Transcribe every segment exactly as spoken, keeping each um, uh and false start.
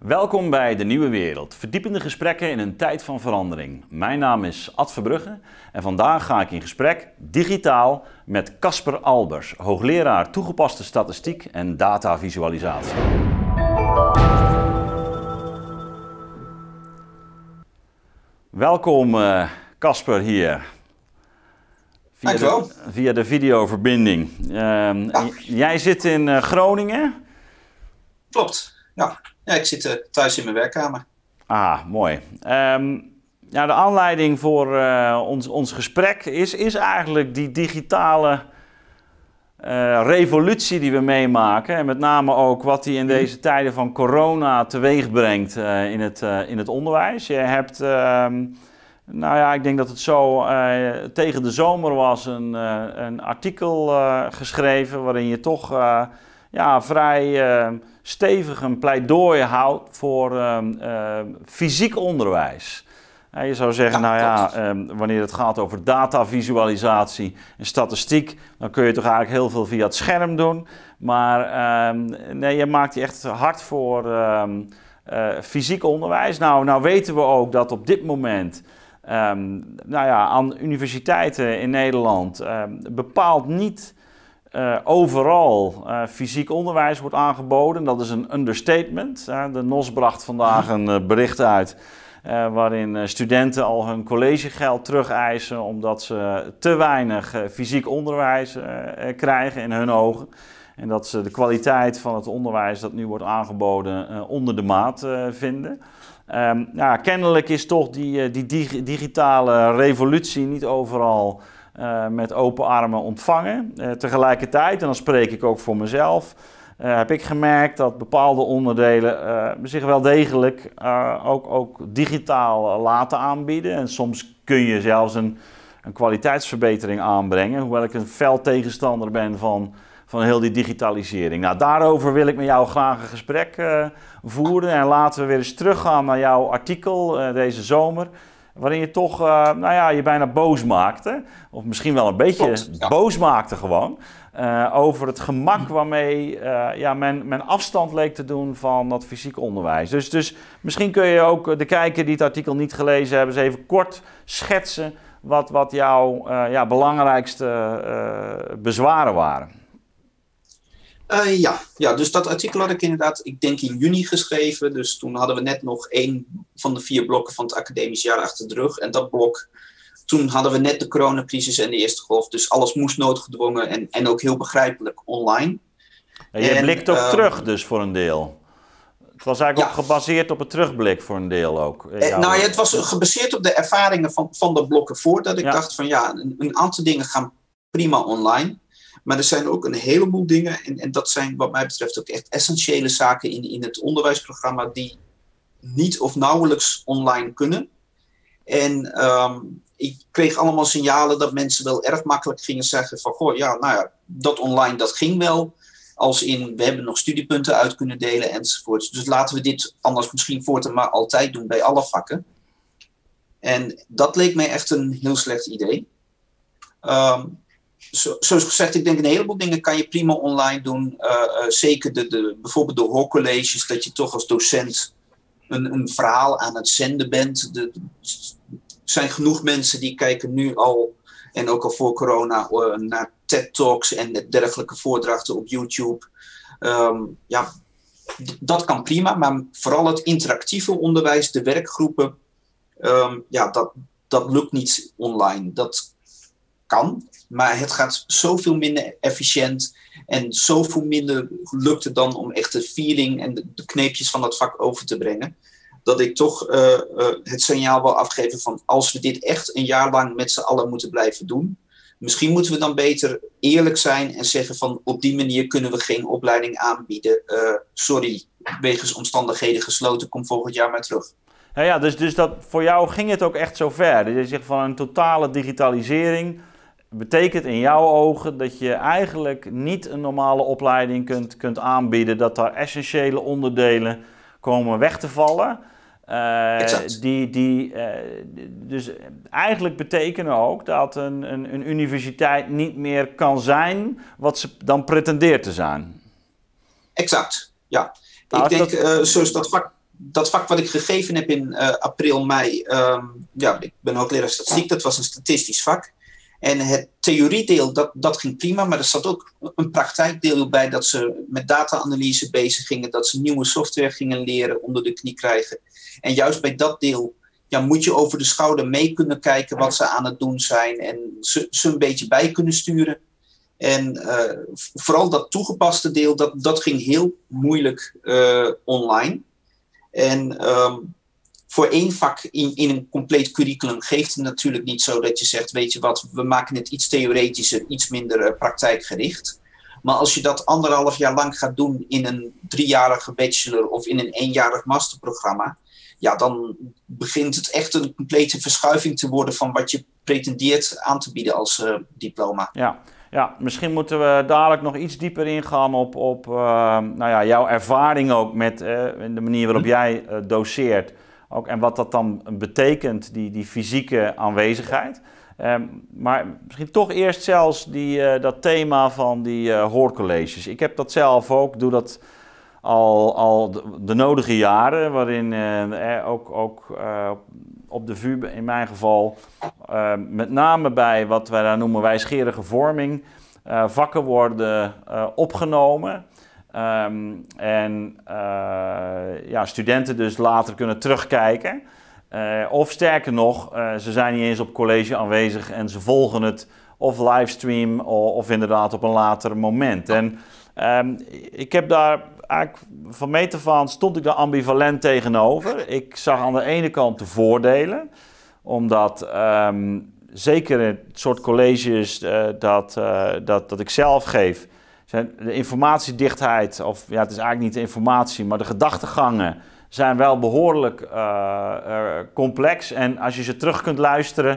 Welkom bij De Nieuwe Wereld, verdiepende gesprekken in een tijd van verandering. Mijn naam is Ad Verbrugge en vandaag ga ik in gesprek, digitaal, met Casper Albers, hoogleraar toegepaste statistiek en datavisualisatie. Welkom Casper uh, hier. Via de, via de videoverbinding. Uh, ja. Jij zit in uh, Groningen? Klopt, ja. Ja, ik zit uh, thuis in mijn werkkamer. Ah, mooi. Um, ja, de aanleiding voor uh, ons, ons gesprek is, is eigenlijk die digitale uh, revolutie die we meemaken. En met name ook wat die in deze tijden van corona teweeg brengt uh, in, het, uh, in het onderwijs. Je hebt, uh, nou ja, ik denk dat het zo uh, tegen de zomer was, een, uh, een artikel uh, geschreven waarin je toch uh, ja, vrij uh, stevig een pleidooi houdt voor uh, uh, fysiek onderwijs. Uh, je zou zeggen, ja, nou ja, uh, wanneer het gaat over datavisualisatie en statistiek, dan kun je toch eigenlijk heel veel via het scherm doen. Maar uh, nee, je maakt je echt hard voor uh, uh, fysiek onderwijs. Nou, nou weten we ook dat op dit moment um, nou ja, aan universiteiten in Nederland uh, bepaald niet Uh, overal uh, fysiek onderwijs wordt aangeboden. Dat is een understatement. Uh, de N O S bracht vandaag een uh, bericht uit uh, waarin uh, studenten al hun collegegeld terugeisen omdat ze te weinig uh, fysiek onderwijs uh, uh, krijgen in hun ogen. En dat ze de kwaliteit van het onderwijs dat nu wordt aangeboden uh, onder de maat uh, vinden. Um, ja, kennelijk is toch die, uh, die dig digitale revolutie niet overal Uh, met open armen ontvangen. Uh, tegelijkertijd, en dan spreek ik ook voor mezelf, uh, heb ik gemerkt dat bepaalde onderdelen uh, zich wel degelijk uh, ook, ook digitaal uh, laten aanbieden. En soms kun je zelfs een, een kwaliteitsverbetering aanbrengen, hoewel ik een fel tegenstander ben van, van heel die digitalisering. Nou, daarover wil ik met jou graag een gesprek uh, voeren. En laten we weer eens teruggaan naar jouw artikel uh, deze zomer, waarin je toch, uh, nou ja, je bijna boos maakte. Of misschien wel een beetje Klopt, ja. boos maakte gewoon. Uh, over het gemak waarmee uh, ja, men, men afstand leek te doen van dat fysiek onderwijs. Dus, dus misschien kun je ook de kijker die het artikel niet gelezen hebben, eens even kort schetsen wat, wat jouw uh, ja, belangrijkste uh, bezwaren waren. Uh, ja. ja, dus dat artikel had ik inderdaad, ik denk in juni geschreven. Dus toen hadden we net nog één van de vier blokken van het academisch jaar achter de rug. En dat blok, toen hadden we net de coronacrisis en de eerste golf. Dus alles moest noodgedwongen en, en ook heel begrijpelijk online. En je en, blikt ook uh, terug dus voor een deel. Het was eigenlijk ja. ook gebaseerd op het terugblik voor een deel ook. Eh, nou ja, het was gebaseerd op de ervaringen van, van de blokken voordat ik ja. dacht van ja, een, een aantal dingen gaan prima online. Maar er zijn ook een heleboel dingen, en, en dat zijn wat mij betreft ook echt essentiële zaken in, in het onderwijsprogramma die niet of nauwelijks online kunnen. En um, ik kreeg allemaal signalen dat mensen wel erg makkelijk gingen zeggen van, goh, ja, nou ja, dat online, dat ging wel. Als in, we hebben nog studiepunten uit kunnen delen enzovoort. Dus laten we dit anders misschien voortaan maar altijd doen bij alle vakken. En dat leek mij echt een heel slecht idee. Um, Zo, zoals gezegd, ik denk een heleboel dingen kan je prima online doen. Uh, uh, zeker de, de, bijvoorbeeld de hoorcolleges, dat je toch als docent een, een verhaal aan het zenden bent. Er zijn genoeg mensen die kijken nu al, en ook al voor corona, uh, naar TED-talks en dergelijke voordrachten op YouTube. Um, ja, dat kan prima, maar vooral het interactieve onderwijs, de werkgroepen, um, ja, dat, dat lukt niet online. Dat kan, maar het gaat zoveel minder efficiënt en zoveel minder lukt het dan om echt de feeling en de, de kneepjes van dat vak over te brengen, dat ik toch uh, uh, het signaal wil afgeven van als we dit echt een jaar lang met z'n allen moeten blijven doen, misschien moeten we dan beter eerlijk zijn en zeggen van op die manier kunnen we geen opleiding aanbieden. Uh, sorry, wegens omstandigheden gesloten, kom volgend jaar maar terug. Ja, ja dus, dus dat, voor jou ging het ook echt zo ver. Je zegt van een totale digitalisering betekent in jouw ogen dat je eigenlijk niet een normale opleiding kunt, kunt aanbieden, dat daar essentiële onderdelen komen weg te vallen. Uh, die, die, uh, dus eigenlijk betekenen ook dat een, een, een universiteit niet meer kan zijn wat ze dan pretendeert te zijn. Exact, ja. Nou, ik denk, dat... uh, zoals dat vak dat vak wat ik gegeven heb in uh, april, mei, um, ja, ik ben hoogleraar statistiek, dat was een statistisch vak. En het theoriedeel, dat, dat ging prima, maar er zat ook een praktijkdeel bij dat ze met data-analyse bezig gingen, dat ze nieuwe software gingen leren, onder de knie krijgen. En juist bij dat deel ja, moet je over de schouder mee kunnen kijken wat ze aan het doen zijn en ze, ze een beetje bij kunnen sturen. En uh, vooral dat toegepaste deel, dat, dat ging heel moeilijk uh, online. En um, voor één vak in, in een compleet curriculum geeft het natuurlijk niet zo dat je zegt, weet je wat, we maken het iets theoretischer, iets minder uh, praktijkgericht. Maar als je dat anderhalf jaar lang gaat doen in een driejarige bachelor of in een eenjarig masterprogramma, ja, dan begint het echt een complete verschuiving te worden van wat je pretendeert aan te bieden als uh, diploma. Ja. Ja, misschien moeten we dadelijk nog iets dieper ingaan op, op uh, nou ja, jouw ervaring ook met uh, de manier waarop jij uh, doseert. Ook, en wat dat dan betekent, die, die fysieke aanwezigheid. Um, maar misschien toch eerst zelfs die, uh, dat thema van die uh, hoorcolleges. Ik heb dat zelf ook, doe dat al, al de, de nodige jaren, waarin uh, eh, ook, ook uh, op de V U in mijn geval, uh, met name bij wat wij daar noemen wijsgerige vorming, uh, vakken worden uh, opgenomen. Um, en uh, ja, studenten dus later kunnen terugkijken. Uh, of sterker nog, uh, ze zijn niet eens op college aanwezig en ze volgen het of livestream of, of inderdaad op een later moment. En um, ik heb daar eigenlijk van meet af aan stond ik daar ambivalent tegenover. Ik zag aan de ene kant de voordelen, omdat um, zeker het soort colleges uh, dat, uh, dat, dat ik zelf geef, zijn de informatiedichtheid, of ja, het is eigenlijk niet de informatie, maar de gedachtegangen zijn wel behoorlijk uh, uh, complex. En als je ze terug kunt luisteren,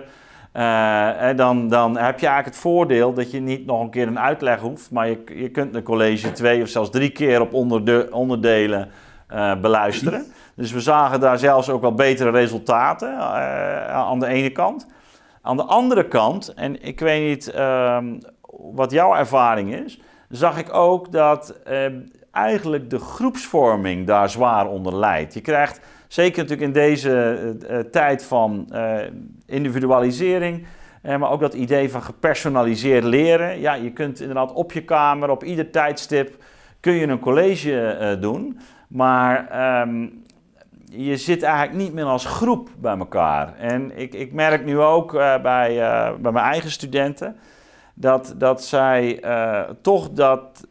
uh, dan, dan heb je eigenlijk het voordeel dat je niet nog een keer een uitleg hoeft, maar je, je kunt een college twee of zelfs drie keer op onderde, onderdelen uh, beluisteren. Dus we zagen daar zelfs ook wel betere resultaten uh, aan de ene kant. Aan de andere kant, en ik weet niet uh, wat jouw ervaring is, zag ik ook dat uh, eigenlijk de groepsvorming daar zwaar onder lijdt. Je krijgt, zeker natuurlijk in deze uh, tijd van uh, individualisering, uh, maar ook dat idee van gepersonaliseerd leren. Ja, je kunt inderdaad op je kamer, op ieder tijdstip, kun je een college uh, doen, maar um, je zit eigenlijk niet meer als groep bij elkaar. En ik, ik merk nu ook uh, bij, uh, bij mijn eigen studenten, Dat, dat zij uh, toch dat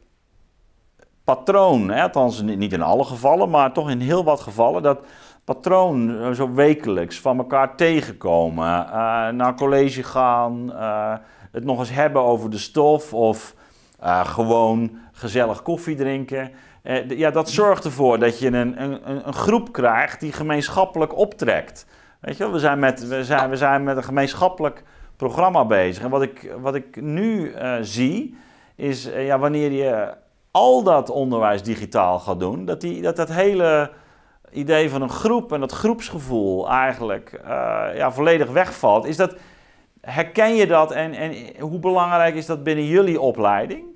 patroon, hè, althans niet in alle gevallen, maar toch in heel wat gevallen, dat patroon uh, zo wekelijks van elkaar tegenkomen, uh, naar college gaan, uh, het nog eens hebben over de stof of uh, gewoon gezellig koffie drinken. Uh, ja, dat zorgt ervoor dat je een, een, een groep krijgt die gemeenschappelijk optrekt. Weet je, we zijn met, we zijn, we zijn met een gemeenschappelijk programma bezig. En wat ik, wat ik nu uh, zie, is uh, ja, wanneer je al dat onderwijs digitaal gaat doen, dat die, dat, dat hele idee van een groep en dat groepsgevoel eigenlijk uh, ja, volledig wegvalt. Is dat, herken je dat en, en hoe belangrijk is dat binnen jullie opleiding?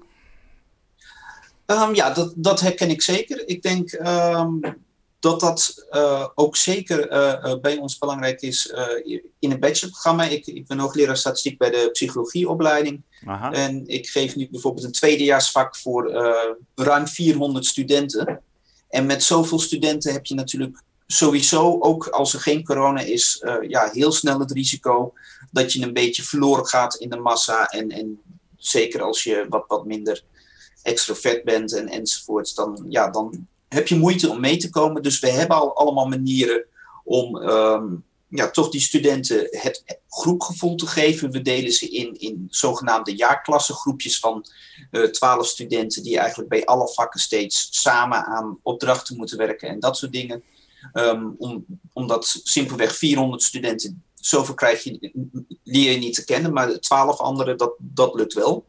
Um, ja, dat, dat herken ik zeker. Ik denk um, dat dat uh, ook zeker uh, uh, bij ons belangrijk is uh, in het bachelorprogramma. Ik, ik ben hoogleraar statistiek bij de psychologieopleiding. Aha. En ik geef nu bijvoorbeeld een tweedejaarsvak voor uh, ruim vierhonderd studenten. En met zoveel studenten heb je natuurlijk sowieso, ook als er geen corona is, uh, ja, heel snel het risico dat je een beetje verloren gaat in de massa. En, en zeker als je wat, wat minder extrovert bent en, enzovoorts, dan, ja, dan heb je moeite om mee te komen. Dus we hebben al allemaal manieren om um, ja, toch die studenten het groepgevoel te geven. We delen ze in, in zogenaamde jaarklassengroepjes van uh, twaalf studenten die eigenlijk bij alle vakken steeds samen aan opdrachten moeten werken en dat soort dingen. Um, om, omdat simpelweg vierhonderd studenten, zoveel krijg je, leer je niet te kennen, maar de twaalf anderen, dat, dat lukt wel.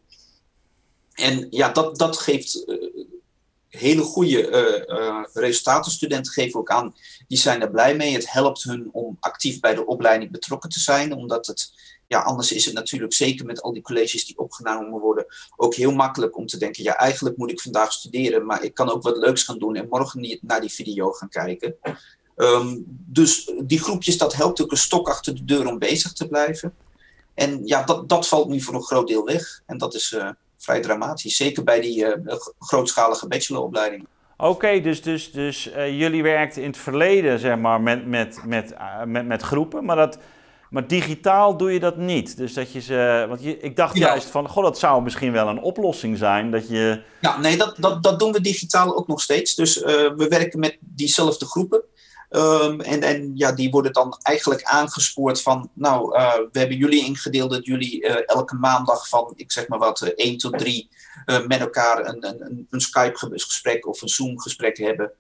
En ja, dat, dat geeft uh, hele goede uh, uh, resultaten. Studenten geven ook aan, die zijn er blij mee. Het helpt hun om actief bij de opleiding betrokken te zijn. Omdat het, ja, anders is het natuurlijk, zeker met al die colleges die opgenomen worden, ook heel makkelijk om te denken, ja, eigenlijk moet ik vandaag studeren, maar ik kan ook wat leuks gaan doen en morgen niet naar die video gaan kijken. Um, dus die groepjes, dat helpt ook een stok achter de deur om bezig te blijven. En ja, dat, dat valt nu voor een groot deel weg. En dat is uh, vrij dramatisch. Zeker bij die uh, grootschalige bacheloropleidingen. Oké, okay, dus, dus, dus uh, jullie werkten in het verleden zeg maar, met, met, met, uh, met, met groepen, maar, dat, maar digitaal doe je dat niet. Dus dat je ze, want je, ik dacht ja. juist van, goh, dat zou misschien wel een oplossing zijn. Dat je... Ja, nee, dat, dat, dat doen we digitaal ook nog steeds. Dus uh, we werken met diezelfde groepen. Um, en en ja, die worden dan eigenlijk aangespoord van, nou, uh, we hebben jullie ingedeeld dat jullie uh, elke maandag van, ik zeg maar wat, uh, één tot drie uh, met elkaar een, een, een Skype-gesprek of een Zoom-gesprek hebben.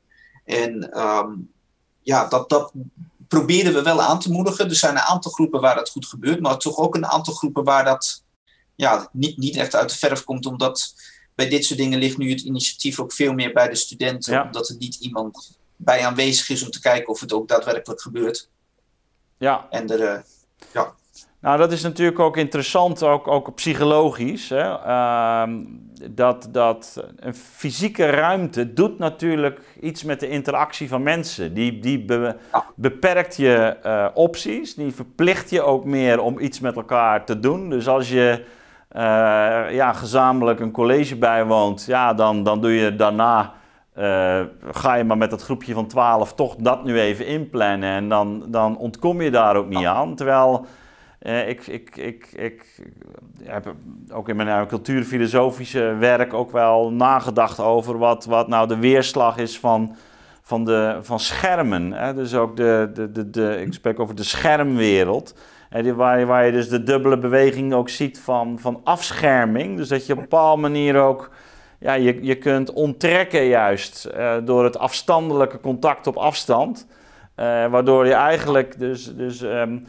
En um, ja, dat, dat proberen we wel aan te moedigen. Er zijn een aantal groepen waar dat goed gebeurt, maar toch ook een aantal groepen waar dat ja, niet, niet echt uit de verf komt, omdat bij dit soort dingen ligt nu het initiatief ook veel meer bij de studenten, ja. Omdat er niet iemand bij aanwezig is om te kijken of het ook daadwerkelijk gebeurt. Ja. En er, uh, ja. Nou, dat is natuurlijk ook interessant, ook, ook psychologisch. Hè? Uh, dat, dat een fysieke ruimte doet natuurlijk iets met de interactie van mensen. Die, die be, ja. beperkt je uh, opties, die verplicht je ook meer om iets met elkaar te doen. Dus als je uh, ja, gezamenlijk een college bijwoont, ja, dan, dan doe je daarna... Uh, ga je maar met dat groepje van twaalf toch dat nu even inplannen en dan, dan ontkom je daar ook niet aan. Terwijl uh, ik, ik, ik, ik heb ook in mijn cultuurfilosofische werk ook wel nagedacht over wat, wat nou de weerslag is van, van, de, van schermen. Hè? Dus ook de, de, de, de, ik spreek over de schermwereld. Hè, waar, je, waar je dus de dubbele beweging ook ziet van, van afscherming. Dus dat je op een bepaalde manier ook... Ja, je, je kunt onttrekken juist uh, door het afstandelijke contact op afstand. Uh, waardoor je eigenlijk dus, dus um,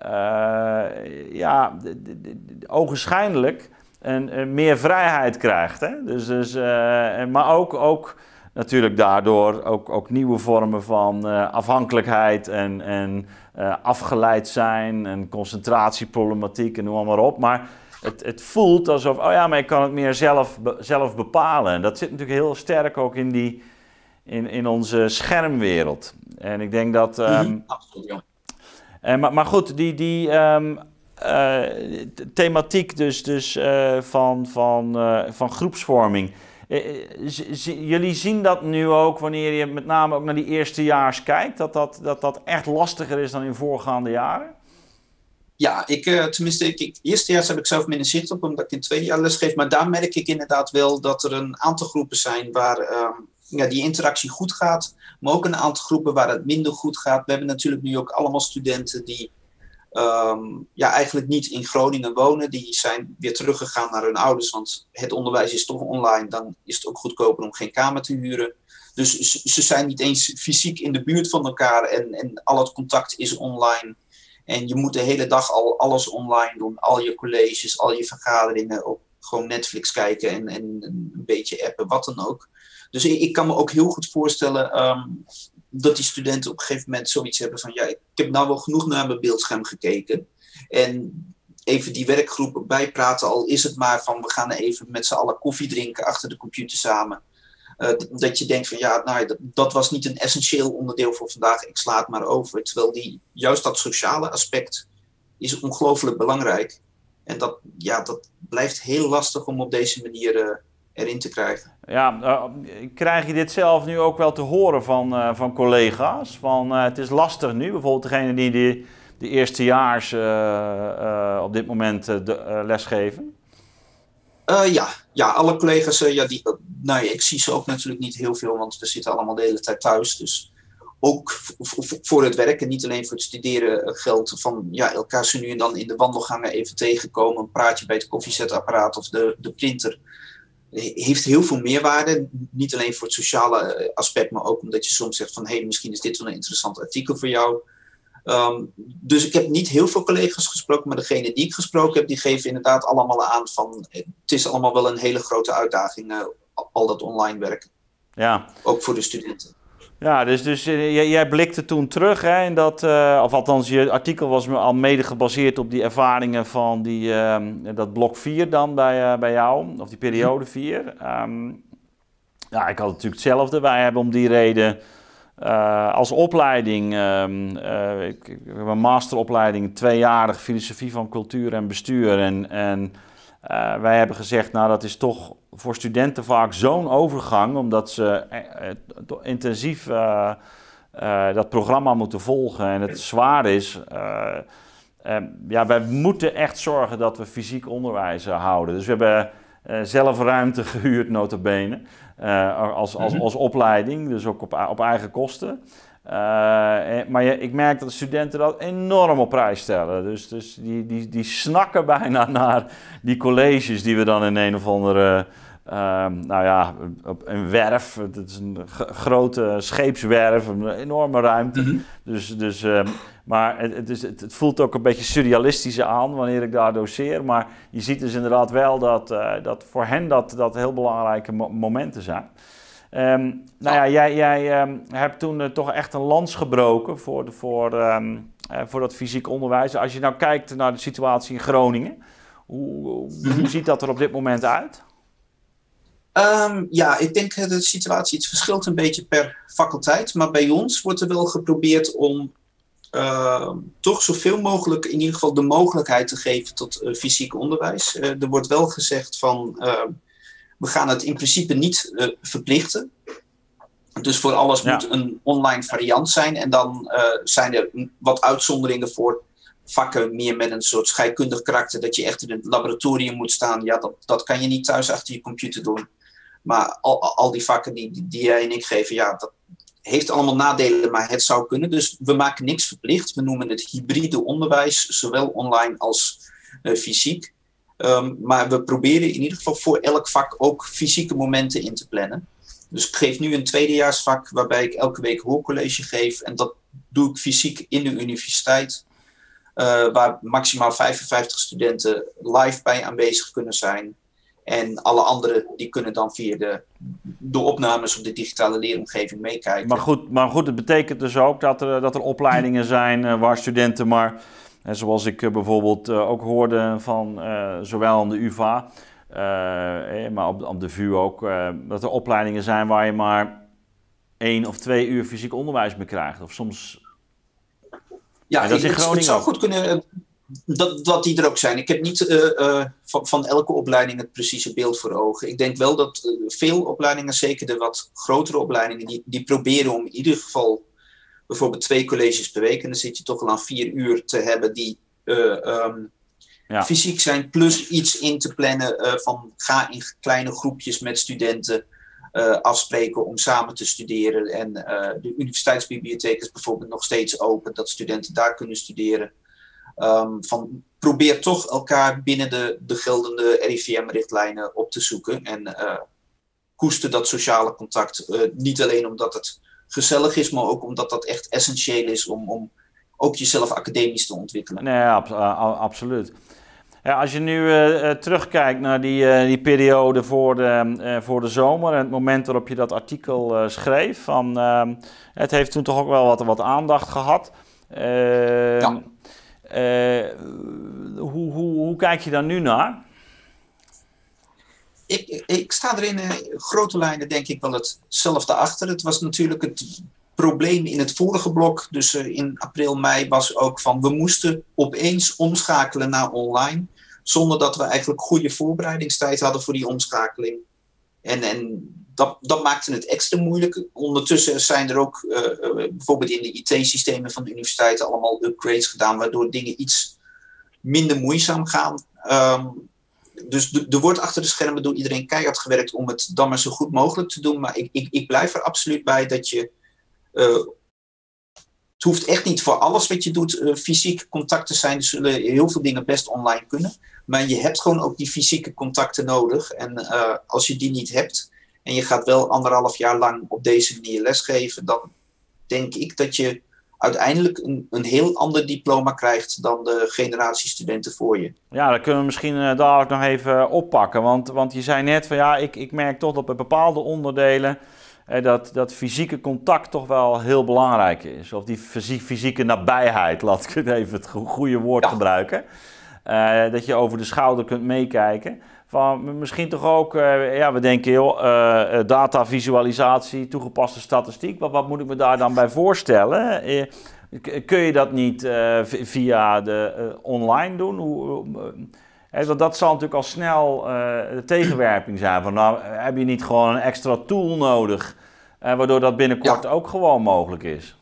uh, ja, ogenschijnlijk een, een meer vrijheid krijgt. Hè? Dus, dus, uh, maar ook, ook natuurlijk daardoor ook, ook nieuwe vormen van uh, afhankelijkheid en, en uh, afgeleid zijn en concentratieproblematiek en noem maar op. Maar Het, het voelt alsof, oh ja, maar ik kan het meer zelf, zelf bepalen. En dat zit natuurlijk heel sterk ook in, die, in, in onze schermwereld. En ik denk dat... Um, mm-hmm. Absoluut, ja. En, maar, maar goed, die, die um, uh, thematiek dus, dus uh, van, van, uh, van groepsvorming. Uh, z- z- jullie zien dat nu ook wanneer je met name ook naar die eerstejaars kijkt, dat dat, dat dat echt lastiger is dan in voorgaande jaren? Ja, ik, uh, tenminste, ik, ik, eerstejaars heb ik zelf minder zicht op, omdat ik in het tweede jaar lesgeef. Maar daar merk ik inderdaad wel dat er een aantal groepen zijn waar um, ja, die interactie goed gaat. Maar ook een aantal groepen waar het minder goed gaat. We hebben natuurlijk nu ook allemaal studenten die um, ja, eigenlijk niet in Groningen wonen. Die zijn weer teruggegaan naar hun ouders, want het onderwijs is toch online. Dan is het ook goedkoper om geen kamer te huren. Dus ze, ze zijn niet eens fysiek in de buurt van elkaar en, en al het contact is online. En je moet de hele dag al alles online doen. Al je colleges, al je vergaderingen. Op gewoon Netflix kijken en, en een beetje appen, wat dan ook. Dus ik, ik kan me ook heel goed voorstellen um, dat die studenten op een gegeven moment zoiets hebben van... ja, ik heb nou wel genoeg naar mijn beeldscherm gekeken. En even die werkgroep bijpraten, al is het maar van... we gaan even met z'n allen koffie drinken achter de computer samen. Uh, dat je denkt van ja, nou, dat, dat was niet een essentieel onderdeel voor vandaag, ik sla het maar over. Terwijl die, juist dat sociale aspect is ongelooflijk belangrijk. En dat, ja, dat blijft heel lastig om op deze manier uh, erin te krijgen. Ja, uh, krijg je dit zelf nu ook wel te horen van, uh, van collega's? Van, uh, het is lastig nu, bijvoorbeeld degene die de, de eerstejaars uh, uh, op dit moment uh, de, uh, lesgeven? Uh, ja. ja, alle collega's, uh, ja, die, uh, nou ja, ik zie ze ook natuurlijk niet heel veel, want we zitten allemaal de hele tijd thuis. Dus ook v- v- voor het werken, niet alleen voor het studeren, uh, geldt van ja, elkaar zo nu en dan in de wandelgangen even tegenkomen. Een praatje bij het koffiezetapparaat of de, de printer. Heeft heel veel meerwaarde. Niet alleen voor het sociale aspect, maar ook omdat je soms zegt van hé, hey, misschien is dit wel een interessant artikel voor jou. Um, dus ik heb niet heel veel collega's gesproken, maar degene die ik gesproken heb, die geven inderdaad allemaal aan van het is allemaal wel een hele grote uitdaging, uh, al dat online werken. Ja. Ook voor de studenten. Ja, dus, dus uh, jij, jij blikte toen terug, hè, in dat, uh, of althans je artikel was al mede gebaseerd op die ervaringen van die, uh, dat blok vier dan bij, uh, bij jou, of die periode vier. Um, ja, ik had natuurlijk hetzelfde. Wij hebben om die reden uh, als opleiding, uh, uh, ik, ik heb een masteropleiding, tweejarig filosofie van cultuur en bestuur. En, en uh, wij hebben gezegd, nou dat is toch voor studenten vaak zo'n overgang, omdat ze uh, intensief uh, uh, dat programma moeten volgen en het zwaar is. Uh, uh, ja, wij moeten echt zorgen dat we fysiek onderwijs uh, houden. Dus we hebben uh, zelf ruimte gehuurd, nota bene. Uh, als, als, als opleiding, dus ook op, op eigen kosten. Uh, maar je, ik merk dat de studenten dat enorm op prijs stellen. Dus, dus die, die, die snakken bijna naar die colleges die we dan in een of andere... Uh, nou ja, op een werf, het is een grote scheepswerf, een enorme ruimte. Mm-hmm. Dus, dus, uh, maar het, het, is, het, het voelt ook een beetje surrealistisch aan wanneer ik daar doseer. Maar je ziet dus inderdaad wel dat, uh, dat voor hen dat, dat heel belangrijke mo- momenten zijn. Um, nou ja, jij, jij um, hebt toen uh, toch echt een lans gebroken voor, de, voor, um, uh, voor dat fysiek onderwijs. Als je nou kijkt naar de situatie in Groningen, hoe, hoe, hoe ziet dat er op dit moment uit? Um, ja, ik denk dat de situatie, het verschilt een beetje per faculteit. Maar bij ons wordt er wel geprobeerd om uh, toch zoveel mogelijk in ieder geval de mogelijkheid te geven tot uh, fysiek onderwijs. Uh, er wordt wel gezegd van, uh, we gaan het in principe niet uh, verplichten. Dus voor alles ja. moet een online variant zijn. En dan uh, zijn er wat uitzonderingen voor vakken meer met een soort scheikundig karakter. Dat je echt in het laboratorium moet staan. Ja, dat, dat kan je niet thuis achter je computer doen. Maar al, al die vakken die, die jij en ik geven, ja, dat heeft allemaal nadelen, maar het zou kunnen. Dus we maken niks verplicht. We noemen het hybride onderwijs, zowel online als uh, fysiek. Um, maar we proberen in ieder geval voor elk vak ook fysieke momenten in te plannen. Dus ik geef nu een tweedejaarsvak waarbij ik elke week hoorcollege geef. En dat doe ik fysiek in de universiteit. Uh, waar maximaal vijfenvijftig studenten live bij aanwezig kunnen zijn. En alle anderen die kunnen dan via de, de opnames op de digitale leeromgeving meekijken. Maar goed, maar goed, het betekent dus ook dat er, dat er opleidingen zijn uh, waar studenten maar... En zoals ik uh, bijvoorbeeld uh, ook hoorde van uh, zowel aan de U vA, uh, eh, maar op, op de V U ook, uh, dat er opleidingen zijn waar je maar één of twee uur fysiek onderwijs mee krijgt. Of soms... Ja, dat is in het, Groningen het zou goed kunnen dat, dat die er ook zijn. Ik heb niet uh, uh, van, van elke opleiding het precieze beeld voor ogen. Ik denk wel dat uh, veel opleidingen, zeker de wat grotere opleidingen, die, die proberen om in ieder geval bijvoorbeeld twee colleges per week, en dan zit je toch al aan vier uur te hebben die uh, um, ja. fysiek zijn, plus iets in te plannen uh, van ga in kleine groepjes met studenten uh, afspreken om samen te studeren. En uh, de universiteitsbibliotheek is bijvoorbeeld nog steeds open, dat studenten daar kunnen studeren. Um, van, probeer toch elkaar binnen de, de geldende R I V M-richtlijnen op te zoeken en uh, koester dat sociale contact. Uh, niet alleen omdat het gezellig is, maar ook omdat dat echt essentieel is om, om ook jezelf academisch te ontwikkelen. Nee, ab- absoluut. Ja, als je nu uh, terugkijkt naar die, uh, die periode voor de, uh, voor de zomer en het moment waarop je dat artikel uh, schreef, van, uh, het heeft toen toch ook wel wat, wat aandacht gehad. Uh, ja. uh, hoe, hoe, hoe kijk je daar nu naar? Ik, ik sta er in uh, grote lijnen denk ik wel hetzelfde achter. Het was natuurlijk het probleem in het vorige blok, dus uh, in april, mei, was ook van we moesten opeens omschakelen naar online, zonder dat we eigenlijk goede voorbereidingstijd hadden voor die omschakeling. En, en dat, dat maakte het extra moeilijk. Ondertussen zijn er ook uh, uh, bijvoorbeeld in de I T-systemen van de universiteiten allemaal upgrades gedaan, waardoor dingen iets minder moeizaam gaan. Um, Dus er wordt achter de schermen door iedereen keihard gewerkt om het dan maar zo goed mogelijk te doen. Maar ik, ik, ik blijf er absoluut bij dat je... Uh, het hoeft echt niet voor alles wat je doet uh, fysieke contacten zijn. Er zullen heel veel dingen best online kunnen. Maar je hebt gewoon ook die fysieke contacten nodig. En uh, als je die niet hebt en je gaat wel anderhalf jaar lang op deze manier lesgeven, dan denk ik dat je uiteindelijk een, een heel ander diploma krijgt dan de generatie studenten voor je. Ja, dat kunnen we misschien uh, dadelijk nog even oppakken. Want, want je zei net van ja, ik, ik merk toch dat bij bepaalde onderdelen eh, dat, dat fysieke contact toch wel heel belangrijk is. Of die fysie, fysieke nabijheid, laat ik het even het goede woord ja. gebruiken. Uh, dat je over de schouder kunt meekijken van misschien toch ook, uh, ja, we denken, joh, uh, datavisualisatie, toegepaste statistiek. Wat, wat moet ik me daar dan bij voorstellen? Uh, kun je dat niet uh, via de uh, online doen? Hoe, uh, uh, dat zal natuurlijk al snel uh, de tegenwerping zijn. Van, nou, heb je niet gewoon een extra tool nodig, uh, waardoor dat binnenkort ja. ook gewoon mogelijk is?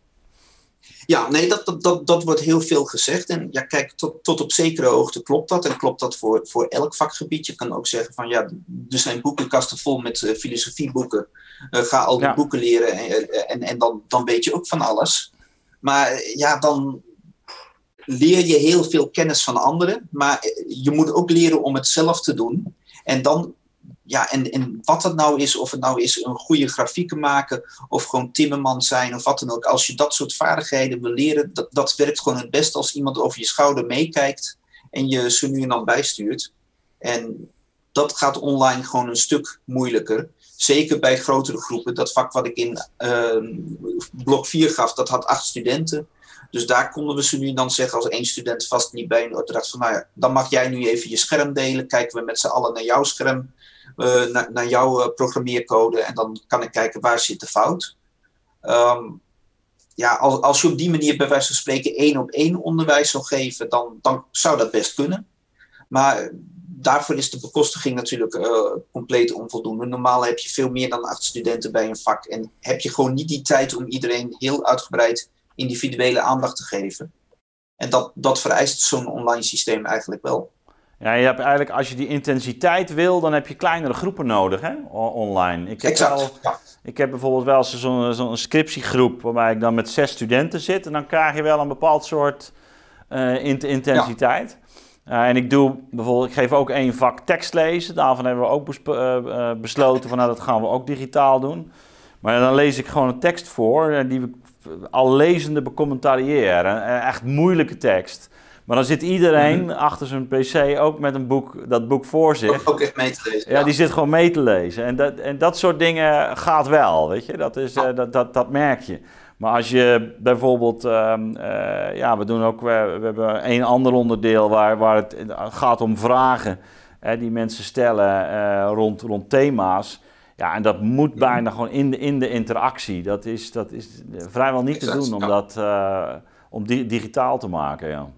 Ja, nee, dat, dat, dat, dat wordt heel veel gezegd. En ja, kijk, tot, tot op zekere hoogte klopt dat. En klopt dat voor, voor elk vakgebied. Je kan ook zeggen van, ja, er zijn boekenkasten vol met uh, filosofieboeken. Uh, ga al die ja. boeken leren en, en, en dan, dan weet je ook van alles. Maar ja, dan leer je heel veel kennis van anderen. Maar je moet ook leren om het zelf te doen. En dan... Ja, en, en wat het nou is, of het nou is een goede grafieken maken, of gewoon timmerman zijn, of wat dan ook. Als je dat soort vaardigheden wil leren, dat, dat werkt gewoon het best als iemand over je schouder meekijkt en je ze nu en dan bijstuurt. En dat gaat online gewoon een stuk moeilijker. Zeker bij grotere groepen. Dat vak wat ik in uh, blok vier gaf, dat had acht studenten. Dus daar konden we ze nu dan zeggen als één student vast niet bij een opdracht van, nou ja, dan mag jij nu even je scherm delen. Kijken we met z'n allen naar jouw scherm. Uh, naar, naar jouw uh, programmeercode en dan kan ik kijken waar zit de fout. Um, ja, als, als je op die manier bij wijze van spreken één op één onderwijs zou geven, dan, dan zou dat best kunnen. Maar daarvoor is de bekostiging natuurlijk uh, compleet onvoldoende. Normaal heb je veel meer dan acht studenten bij een vak en heb je gewoon niet die tijd om iedereen heel uitgebreid individuele aandacht te geven. En dat, dat vereist zo'n online systeem eigenlijk wel. Ja, je hebt eigenlijk, als je die intensiteit wil, dan heb je kleinere groepen nodig, hè, online. Ik heb, exact, wel, ja. ik heb bijvoorbeeld wel zo'n zo'n scriptiegroep waarbij ik dan met zes studenten zit. En dan krijg je wel een bepaald soort uh, intensiteit. Ja. Uh, en ik doe bijvoorbeeld, ik geef ook één vak tekst lezen. Daarvan hebben we ook besp- uh, besloten van, nou, dat gaan we ook digitaal doen. Maar dan lees ik gewoon een tekst voor, die we al lezende becommentariëren. Echt moeilijke tekst. Maar dan zit iedereen mm-hmm. achter zijn pc ook met een boek, dat boek voor zich. Ook echt mee te lezen. Ja, ja, die zit gewoon mee te lezen. En dat, en dat soort dingen gaat wel, weet je. Dat, is, uh, dat, dat, dat merk je. Maar als je bijvoorbeeld... Um, uh, ja, we doen ook... We, we hebben een ander onderdeel waar, waar het gaat om vragen. Hè, die mensen stellen uh, rond, rond thema's. Ja, en dat moet mm-hmm. bijna gewoon in de, in de interactie. Dat is, dat is vrijwel niet exact, te doen om ja. dat uh, om di- digitaal te maken, ja.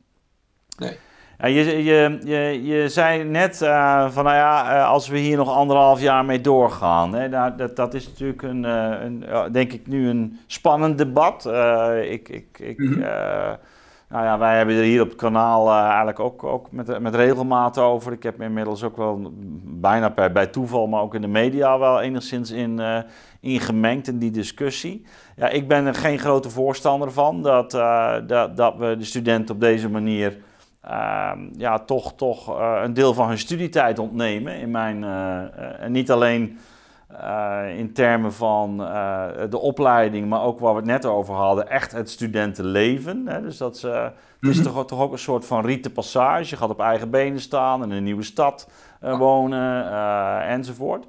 Nee. Ja, je, je, je, je zei net uh, van, nou ja, uh, als we hier nog anderhalf jaar mee doorgaan. Hè, nou, dat, dat is natuurlijk een, uh, een uh, denk ik nu een spannend debat. Uh, ik, ik, ik, mm-hmm. uh, nou ja, wij hebben er hier op het kanaal uh, eigenlijk ook, ook met, met regelmaat over. Ik heb me inmiddels ook wel bijna per, bij toeval, maar ook in de media wel enigszins in, uh, in gemengd in die discussie. Ja, ik ben er geen grote voorstander van dat, uh, dat, dat we de studenten op deze manier... Uh, ja, toch, toch uh, een deel van hun studietijd ontnemen. In mijn, uh, uh, en niet alleen uh, in termen van uh, de opleiding, maar ook waar we het net over hadden, echt het studentenleven. Hè? Dus dat ze, mm-hmm. het is toch, toch ook een soort van rite passage. Je gaat op eigen benen staan, in een nieuwe stad uh, wonen uh, enzovoort.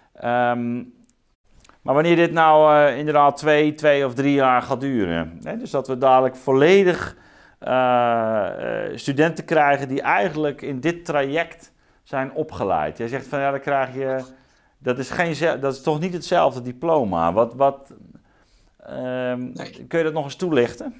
Um, maar wanneer dit nou uh, inderdaad twee, twee of drie jaar gaat duren, hè? Dus dat we dadelijk volledig... Uh, uh, studenten krijgen die eigenlijk in dit traject zijn opgeleid. Jij zegt van ja, dan krijg je, dat is, geen, dat is toch niet hetzelfde diploma. Wat, wat, uh, nee. Kun je dat nog eens toelichten?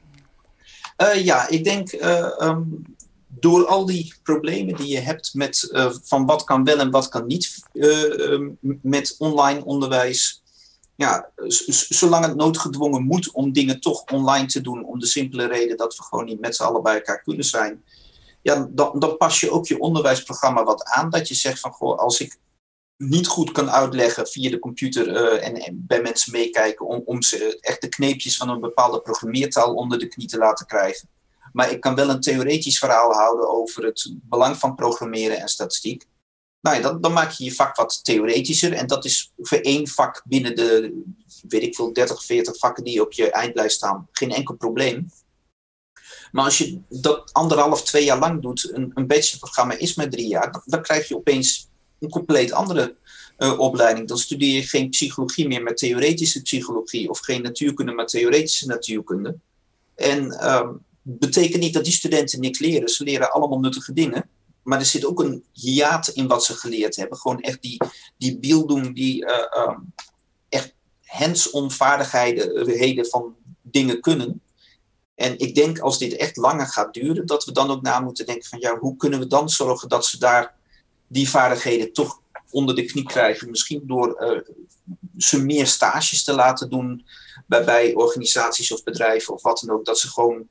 Uh, ja, ik denk uh, um, door al die problemen die je hebt met uh, van wat kan wel en wat kan niet uh, um, met online onderwijs. Ja, z- zolang het noodgedwongen moet om dingen toch online te doen, om de simpele reden dat we gewoon niet met z'n allen bij elkaar kunnen zijn, ja, dan, dan pas je ook je onderwijsprogramma wat aan. Dat je zegt van, goh, als ik niet goed kan uitleggen via de computer uh, en, en bij mensen meekijken om, om ze echt de kneepjes van een bepaalde programmeertaal onder de knie te laten krijgen. Maar ik kan wel een theoretisch verhaal houden over het belang van programmeren en statistiek. Nou ja, dan, dan maak je je vak wat theoretischer. En dat is voor één vak binnen de, weet ik veel, dertig, veertig vakken die op je eindlijst staan, geen enkel probleem. Maar als je dat anderhalf, twee jaar lang doet, een, een bachelorprogramma is maar drie jaar, dan, dan krijg je opeens een compleet andere uh, opleiding. Dan studeer je geen psychologie meer met theoretische psychologie, of geen natuurkunde met theoretische natuurkunde. En uh, betekent niet dat die studenten niks leren. Ze leren allemaal nuttige dingen. maar er zit ook een hiaat in wat ze geleerd hebben. Gewoon echt die, die Bildung, die uh, um, echt hands-on vaardigheden van dingen kunnen. En ik denk als dit echt langer gaat duren, dat we dan ook na moeten denken van ja, hoe kunnen we dan zorgen dat ze daar die vaardigheden toch onder de knie krijgen. Misschien door uh, ze meer stages te laten doen bij, bij organisaties of bedrijven of wat dan ook. Dat ze gewoon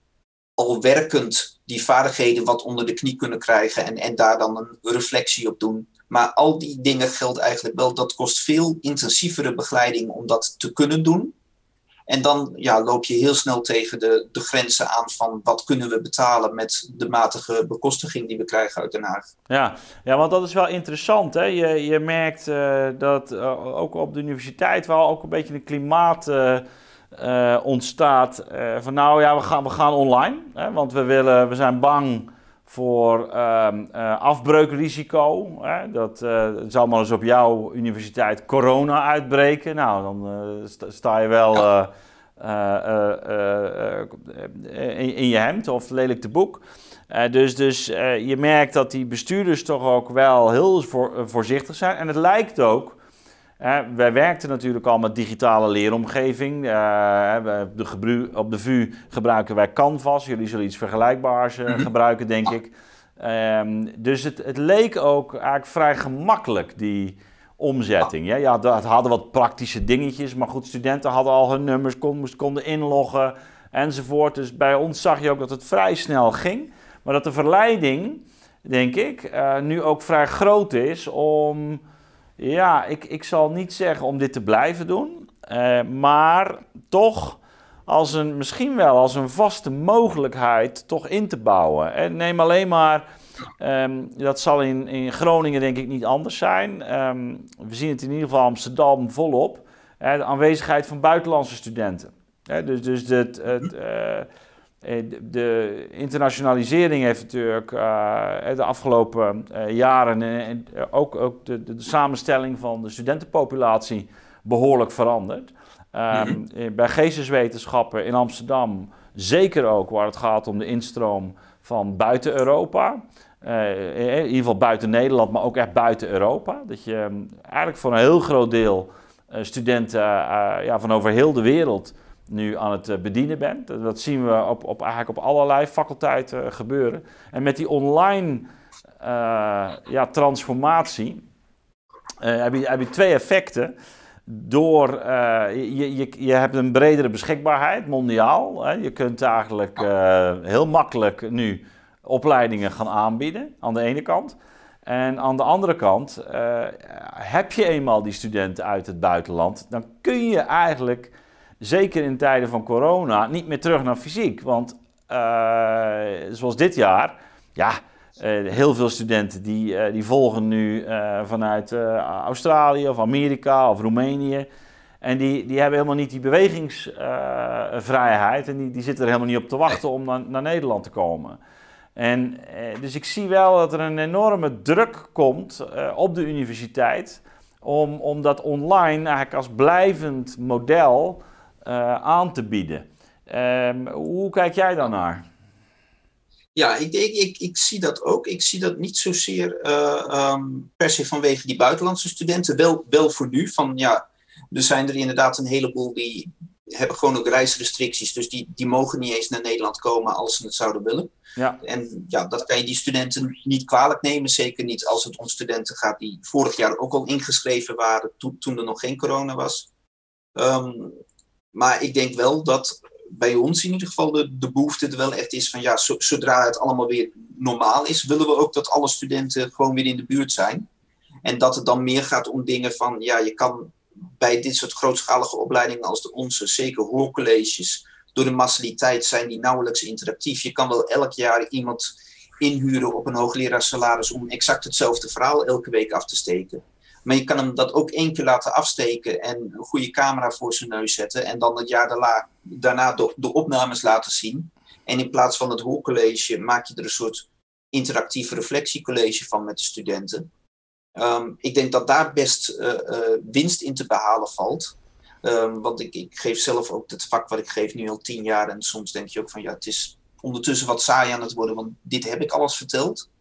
al werkend die vaardigheden wat onder de knie kunnen krijgen en, en daar dan een reflectie op doen. Maar al die dingen geldt eigenlijk wel, dat kost veel intensievere begeleiding om dat te kunnen doen. En dan ja, loop je heel snel tegen de, de grenzen aan van wat kunnen we betalen met de matige bekostiging die we krijgen uit Den Haag. Ja, ja, want dat is wel interessant. Hè? Je, je merkt uh, dat uh, ook op de universiteit wel ook een beetje een klimaat uh, uh, ontstaat. Uh, van nou ja, we gaan, we gaan online. Hè? Want we, willen, we zijn bang voor uh, uh, afbreukrisico. Hè? Dat uh, het zal maar eens op jouw universiteit corona uitbreken. Nou, dan uh, sta, sta je wel uh, uh, uh, uh, in, in je hemd of lelijk te boek. Uh, dus dus uh, je merkt dat die bestuurders toch ook wel heel voor, uh, voorzichtig zijn. En het lijkt ook... Uh, wij werkten natuurlijk al met digitale leeromgeving. Uh, de gebru- op de V U gebruiken wij Canvas. Jullie zullen iets vergelijkbaars uh, gebruiken, denk ik. Um, dus het, het leek ook eigenlijk vrij gemakkelijk, die omzetting. Ja, ja, het hadden wat praktische dingetjes, maar goed, studenten hadden al hun nummers, konden, konden inloggen enzovoort. Dus bij ons zag je ook dat het vrij snel ging. Maar dat de verleiding, denk ik, uh, nu ook vrij groot is om... Ja, ik, ik zal niet zeggen om dit te blijven doen, uh, maar toch als een, misschien wel als een vaste mogelijkheid toch in te bouwen. En neem alleen maar, um, dat zal in, in Groningen denk ik niet anders zijn. Um, we zien het in ieder geval Amsterdam volop, uh, de aanwezigheid van buitenlandse studenten. Uh, dus dus het... het uh, De internationalisering heeft natuurlijk uh, de afgelopen uh, jaren en uh, ook, ook de, de, de samenstelling van de studentenpopulatie behoorlijk veranderd. Um, mm-hmm. Bij geesteswetenschappen in Amsterdam zeker ook waar het gaat om de instroom van buiten Europa. Uh, in ieder geval buiten Nederland, maar ook echt buiten Europa. Dat je um, eigenlijk voor een heel groot deel uh, studenten uh, ja, van over heel de wereld nu aan het bedienen bent. Dat zien we op, op, eigenlijk op allerlei faculteiten gebeuren. En met die online uh, ja, transformatie uh, heb, je, heb je twee effecten. Door, uh, je, je, je hebt een bredere beschikbaarheid, mondiaal. Hè. Je kunt eigenlijk uh, heel makkelijk nu opleidingen gaan aanbieden, aan de ene kant. En aan de andere kant, uh, heb je eenmaal die studenten uit het buitenland, dan kun je eigenlijk... Zeker in tijden van corona, niet meer terug naar fysiek. Want uh, zoals dit jaar, ja, uh, heel veel studenten die, uh, die volgen nu uh, vanuit uh, Australië of Amerika of Roemenië. En die, die hebben helemaal niet die bewegingsvrijheid. Uh, en die, die zitten er helemaal niet op te wachten om naar, naar Nederland te komen. En, uh, dus ik zie wel dat er een enorme druk komt uh, op de universiteit om, om dat online eigenlijk als blijvend model Uh, aan te bieden. Um, hoe kijk jij daar naar? Ja, ik, ik, ik, ik zie dat ook. Ik zie dat niet zozeer uh, um, per se vanwege die buitenlandse studenten. Wel, wel voor nu. Van, ja, er zijn er inderdaad een heleboel die hebben gewoon ook reisrestricties. Dus die, die mogen niet eens naar Nederland komen als ze het zouden willen. Ja. En ja, dat kan je die studenten niet kwalijk nemen. Zeker niet als het om studenten gaat die vorig jaar ook al ingeschreven waren to, toen er nog geen corona was. Um, Maar ik denk wel dat bij ons in ieder geval de, de behoefte er wel echt is van ja, zodra het allemaal weer normaal is, willen we ook dat alle studenten gewoon weer in de buurt zijn. En dat het dan meer gaat om dingen van ja, je kan bij dit soort grootschalige opleidingen als de onze, zeker hoorcolleges, door de massaliteit zijn die nauwelijks interactief. Je kan wel elk jaar iemand inhuren op een hoogleraarssalaris om exact hetzelfde verhaal elke week af te steken. Maar je kan hem dat ook één keer laten afsteken en een goede camera voor zijn neus zetten. En dan het jaar daarna, daarna de, de opnames laten zien. En in plaats van het hoorcollege maak je er een soort interactief reflectiecollege van met de studenten. Um, ik denk dat daar best uh, uh, winst in te behalen valt. Um, want ik, ik geef zelf ook het vak wat ik geef nu al tien jaar. En soms denk je ook van ja, het is ondertussen wat saai aan het worden. Want dit heb ik alles verteld.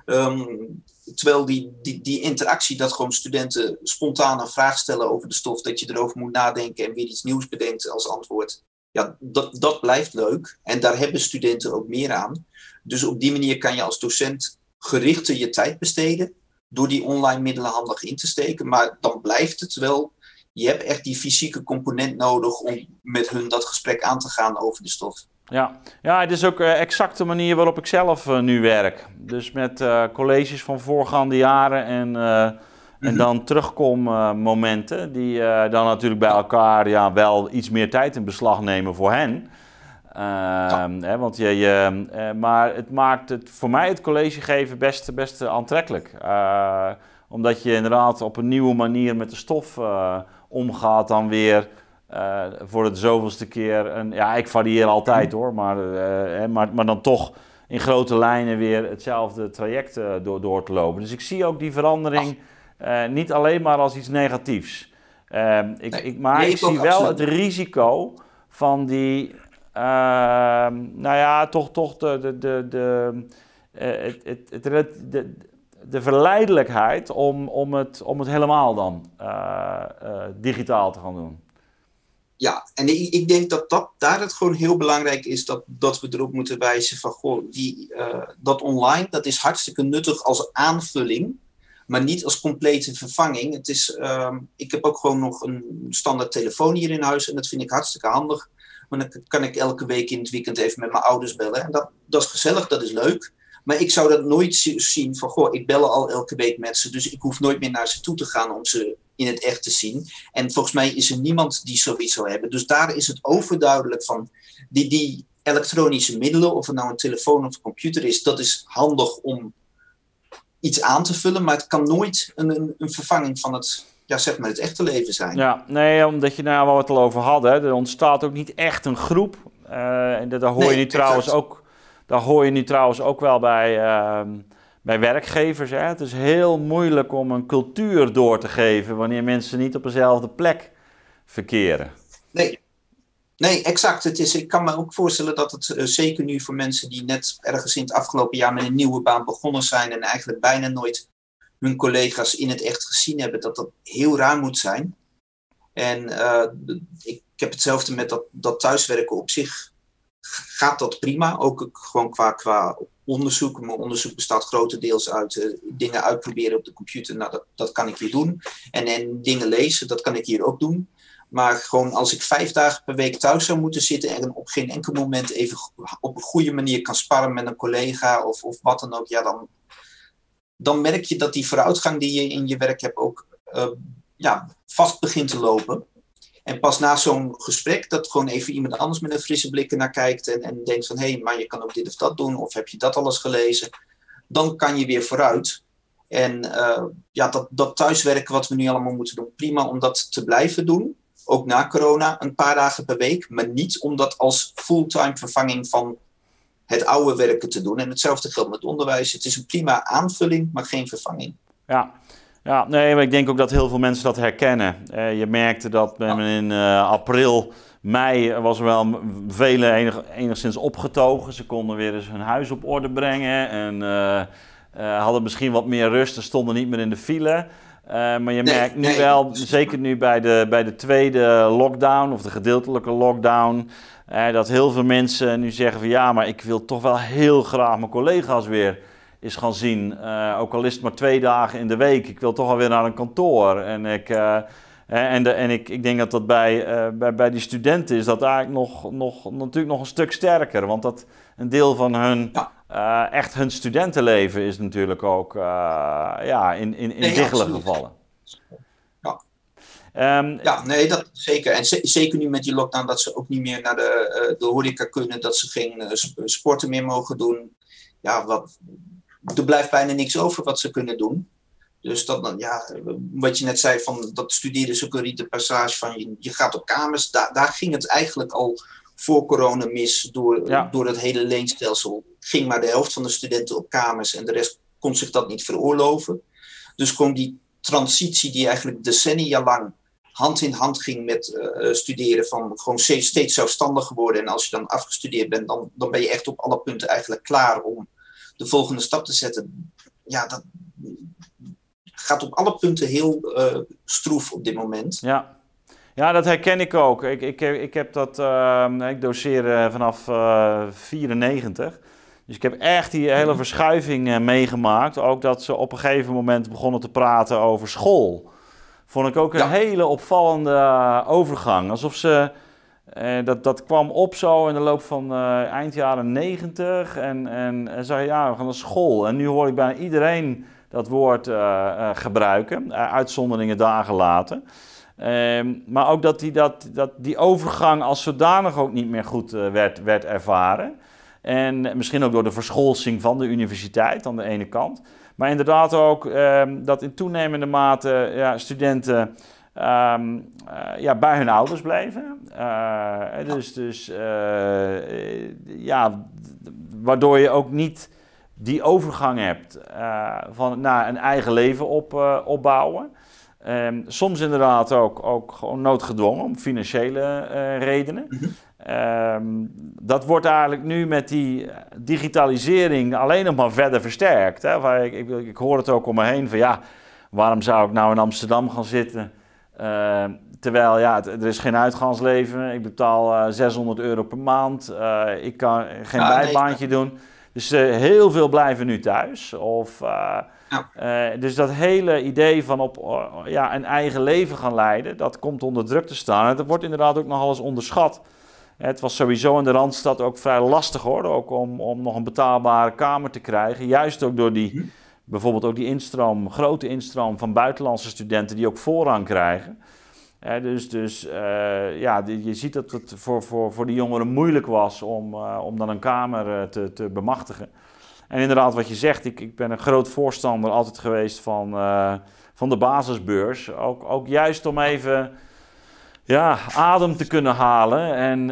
Um, terwijl die, die, die interactie, dat gewoon studenten spontaan een vraag stellen over de stof, dat je erover moet nadenken en weer iets nieuws bedenkt als antwoord. Ja, dat, dat blijft leuk. En daar hebben studenten ook meer aan. Dus op die manier kan je als docent gerichter je tijd besteden door die online middelen handig in te steken. Maar dan blijft het wel, je hebt echt die fysieke component nodig om met hun dat gesprek aan te gaan over de stof. Ja, ja, het is ook uh, exact de manier waarop ik zelf uh, nu werk. Dus met uh, colleges van voorgaande jaren en, uh, mm-hmm. en dan terugkommomenten uh, die uh, dan natuurlijk bij elkaar ja, wel iets meer tijd in beslag nemen voor hen. Uh, ja. hè, want je, je, uh, maar het maakt het voor mij het college geven best, best aantrekkelijk. Uh, omdat je inderdaad op een nieuwe manier met de stof uh, omgaat dan weer... Uh, voor het zoveelste keer, een, ja, ik varieer altijd hoor, maar, uh, maar, maar dan toch in grote lijnen weer hetzelfde traject uh, door, door te lopen. Dus ik zie ook die verandering uh, niet alleen maar als iets negatiefs. Uh, ik, nee, ik, maar ik zie wel absoluut. Het risico van die, uh, nou ja, toch, toch de, de, de, de, uh, het, het, het, de, de verleidelijkheid om, om, het, om het helemaal dan uh, uh, digitaal te gaan doen. Ja, en ik, ik denk dat, dat daar het gewoon heel belangrijk is dat, dat we erop moeten wijzen van, goh, die, uh, dat online, dat is hartstikke nuttig als aanvulling, maar niet als complete vervanging. Het is, uh, ik heb ook gewoon nog een standaard telefoon hier in huis en dat vind ik hartstikke handig. Want dan kan ik elke week in het weekend even met mijn ouders bellen. En dat, dat is gezellig, dat is leuk. Maar ik zou dat nooit zien van, goh, ik bel al elke week met ze, dus ik hoef nooit meer naar ze toe te gaan om ze in het echt te zien. En volgens mij is er niemand die zoiets zou hebben. Dus daar is het overduidelijk van, die, die elektronische middelen, of het nou een telefoon of een computer is, dat is handig om iets aan te vullen, maar het kan nooit een, een, een vervanging van het, ja, zeg maar het echte leven zijn. Ja, nee, omdat je nou waar we het al over hadden, er ontstaat ook niet echt een groep. Uh, en daar hoor nee, je nu trouwens ook, daar hoor je nu trouwens ook wel bij, uh, bij werkgevers. Hè? Het is heel moeilijk om een cultuur door te geven wanneer mensen niet op dezelfde plek verkeren. Nee, nee, exact. Het is, ik kan me ook voorstellen dat het uh, zeker nu voor mensen die net ergens in het afgelopen jaar met een nieuwe baan begonnen zijn en eigenlijk bijna nooit hun collega's in het echt gezien hebben, dat dat heel raar moet zijn. En uh, ik, ik heb hetzelfde met dat, dat thuiswerken op zich. Gaat dat prima, ook gewoon qua, qua onderzoek. Mijn onderzoek bestaat grotendeels uit uh, dingen uitproberen op de computer. Nou, dat, dat kan ik hier doen. En, en dingen lezen, dat kan ik hier ook doen. Maar gewoon als ik vijf dagen per week thuis zou moeten zitten en op geen enkel moment even op een goede manier kan sparren met een collega of, of wat dan ook, ja, dan, dan merk je dat die vooruitgang die je in je werk hebt ook uh, ja, vast begint te lopen. En pas na zo'n gesprek, dat gewoon even iemand anders met een frisse blik naar kijkt en, en denkt van, hé, hey, maar je kan ook dit of dat doen, of heb je dat alles gelezen? Dan kan je weer vooruit. En uh, ja, dat, dat thuiswerken wat we nu allemaal moeten doen, prima om dat te blijven doen. Ook na corona, een paar dagen per week, maar niet om dat als fulltime vervanging van het oude werken te doen. En hetzelfde geldt met onderwijs. Het is een prima aanvulling, maar geen vervanging. Ja. Ja, nee, maar ik denk ook dat heel veel mensen dat herkennen. Uh, je merkte dat ja. in uh, april, mei was er wel velen enig, enigszins opgetogen. Ze konden weer eens hun huis op orde brengen en uh, uh, hadden misschien wat meer rust en stonden niet meer in de file. Uh, maar je nee, merkt nu nee. wel, zeker nu bij de, bij de tweede lockdown of de gedeeltelijke lockdown, uh, dat heel veel mensen nu zeggen van ja, maar ik wil toch wel heel graag mijn collega's weer is gaan zien, uh, ook al is het maar twee dagen in de week. Ik wil toch alweer naar een kantoor. En ik, uh, en de, en ik, ik denk dat dat bij, uh, bij, bij die studenten is dat eigenlijk nog, nog, natuurlijk nog een stuk sterker. Want dat een deel van hun, ja. uh, echt hun studentenleven is natuurlijk ook uh, ja, in, in, in nee, diggele gevallen. Ja. Um, ja, nee, dat zeker. En z- zeker nu met die lockdown dat ze ook niet meer naar de, uh, de horeca kunnen, dat ze geen uh, sporten meer mogen doen. Ja, wat... Er blijft bijna niks over wat ze kunnen doen. Dus dat, ja, wat je net zei, van dat studeren is ook een rite passage van je, je gaat op kamers. Da, daar ging het eigenlijk al voor corona mis door, ja. door het hele leenstelsel. Ging maar de helft van de studenten op kamers en de rest kon zich dat niet veroorloven. Dus gewoon die transitie die eigenlijk decennia lang hand in hand ging met uh, studeren, van gewoon steeds zelfstandiger worden. En als je dan afgestudeerd bent, dan, dan ben je echt op alle punten eigenlijk klaar om de volgende stap te zetten. ja, dat gaat op alle punten heel uh, stroef op dit moment. Ja. Ja, dat herken ik ook. Ik, ik, ik heb dat, uh, ik doseer uh, vanaf uh, vierennegentig. Dus ik heb echt die hele verschuiving uh, meegemaakt. Ook dat ze op een gegeven moment begonnen te praten over school. Vond ik ook een ja. hele opvallende uh, overgang. Alsof ze, uh, dat, dat kwam op zo in de loop van uh, eind jaren negentig. En, en, en zei ja, we gaan naar school. En nu hoor ik bijna iedereen dat woord uh, uh, gebruiken. Uh, uitzonderingen dagen later. Um, maar ook dat die, dat, dat die overgang als zodanig ook niet meer goed uh, werd, werd ervaren. En misschien ook door de verscholsing van de universiteit aan de ene kant. Maar inderdaad ook um, dat in toenemende mate ja, studenten um, uh, ja, bij hun ouders bleven. Uh, dus dus uh, ja, waardoor je ook niet die overgang hebt uh, van naar een eigen leven op, uh, opbouwen. Um, soms inderdaad ook, ook gewoon noodgedwongen om financiële uh, redenen. Mm-hmm. Um, dat wordt eigenlijk nu met die digitalisering alleen nog maar verder versterkt. Hè? Ik, ik, ik hoor het ook om me heen van ja, waarom zou ik nou in Amsterdam gaan zitten? Uh, terwijl ja, het, er is geen uitgaansleven. Ik betaal uh, zeshonderd euro per maand. Uh, ik kan geen ah, bijbaantje nee. doen. Dus uh, heel veel blijven nu thuis. Of... Uh, Ja. Uh, dus dat hele idee van op uh, ja, een eigen leven gaan leiden, dat komt onder druk te staan. En dat wordt inderdaad ook nogal eens onderschat. Uh, het was sowieso in de Randstad ook vrij lastig hoor, ook om, om nog een betaalbare kamer te krijgen. Juist ook door die, hm. bijvoorbeeld ook die instroom, grote instroom van buitenlandse studenten die ook voorrang krijgen. Uh, dus dus uh, ja, die, je ziet dat het voor, voor, voor die jongeren moeilijk was om, uh, om dan een kamer uh, te, te bemachtigen. En inderdaad, wat je zegt, ik, ik ben een groot voorstander altijd geweest van, uh, van de basisbeurs. Ook, ook juist om even ja, adem te kunnen halen en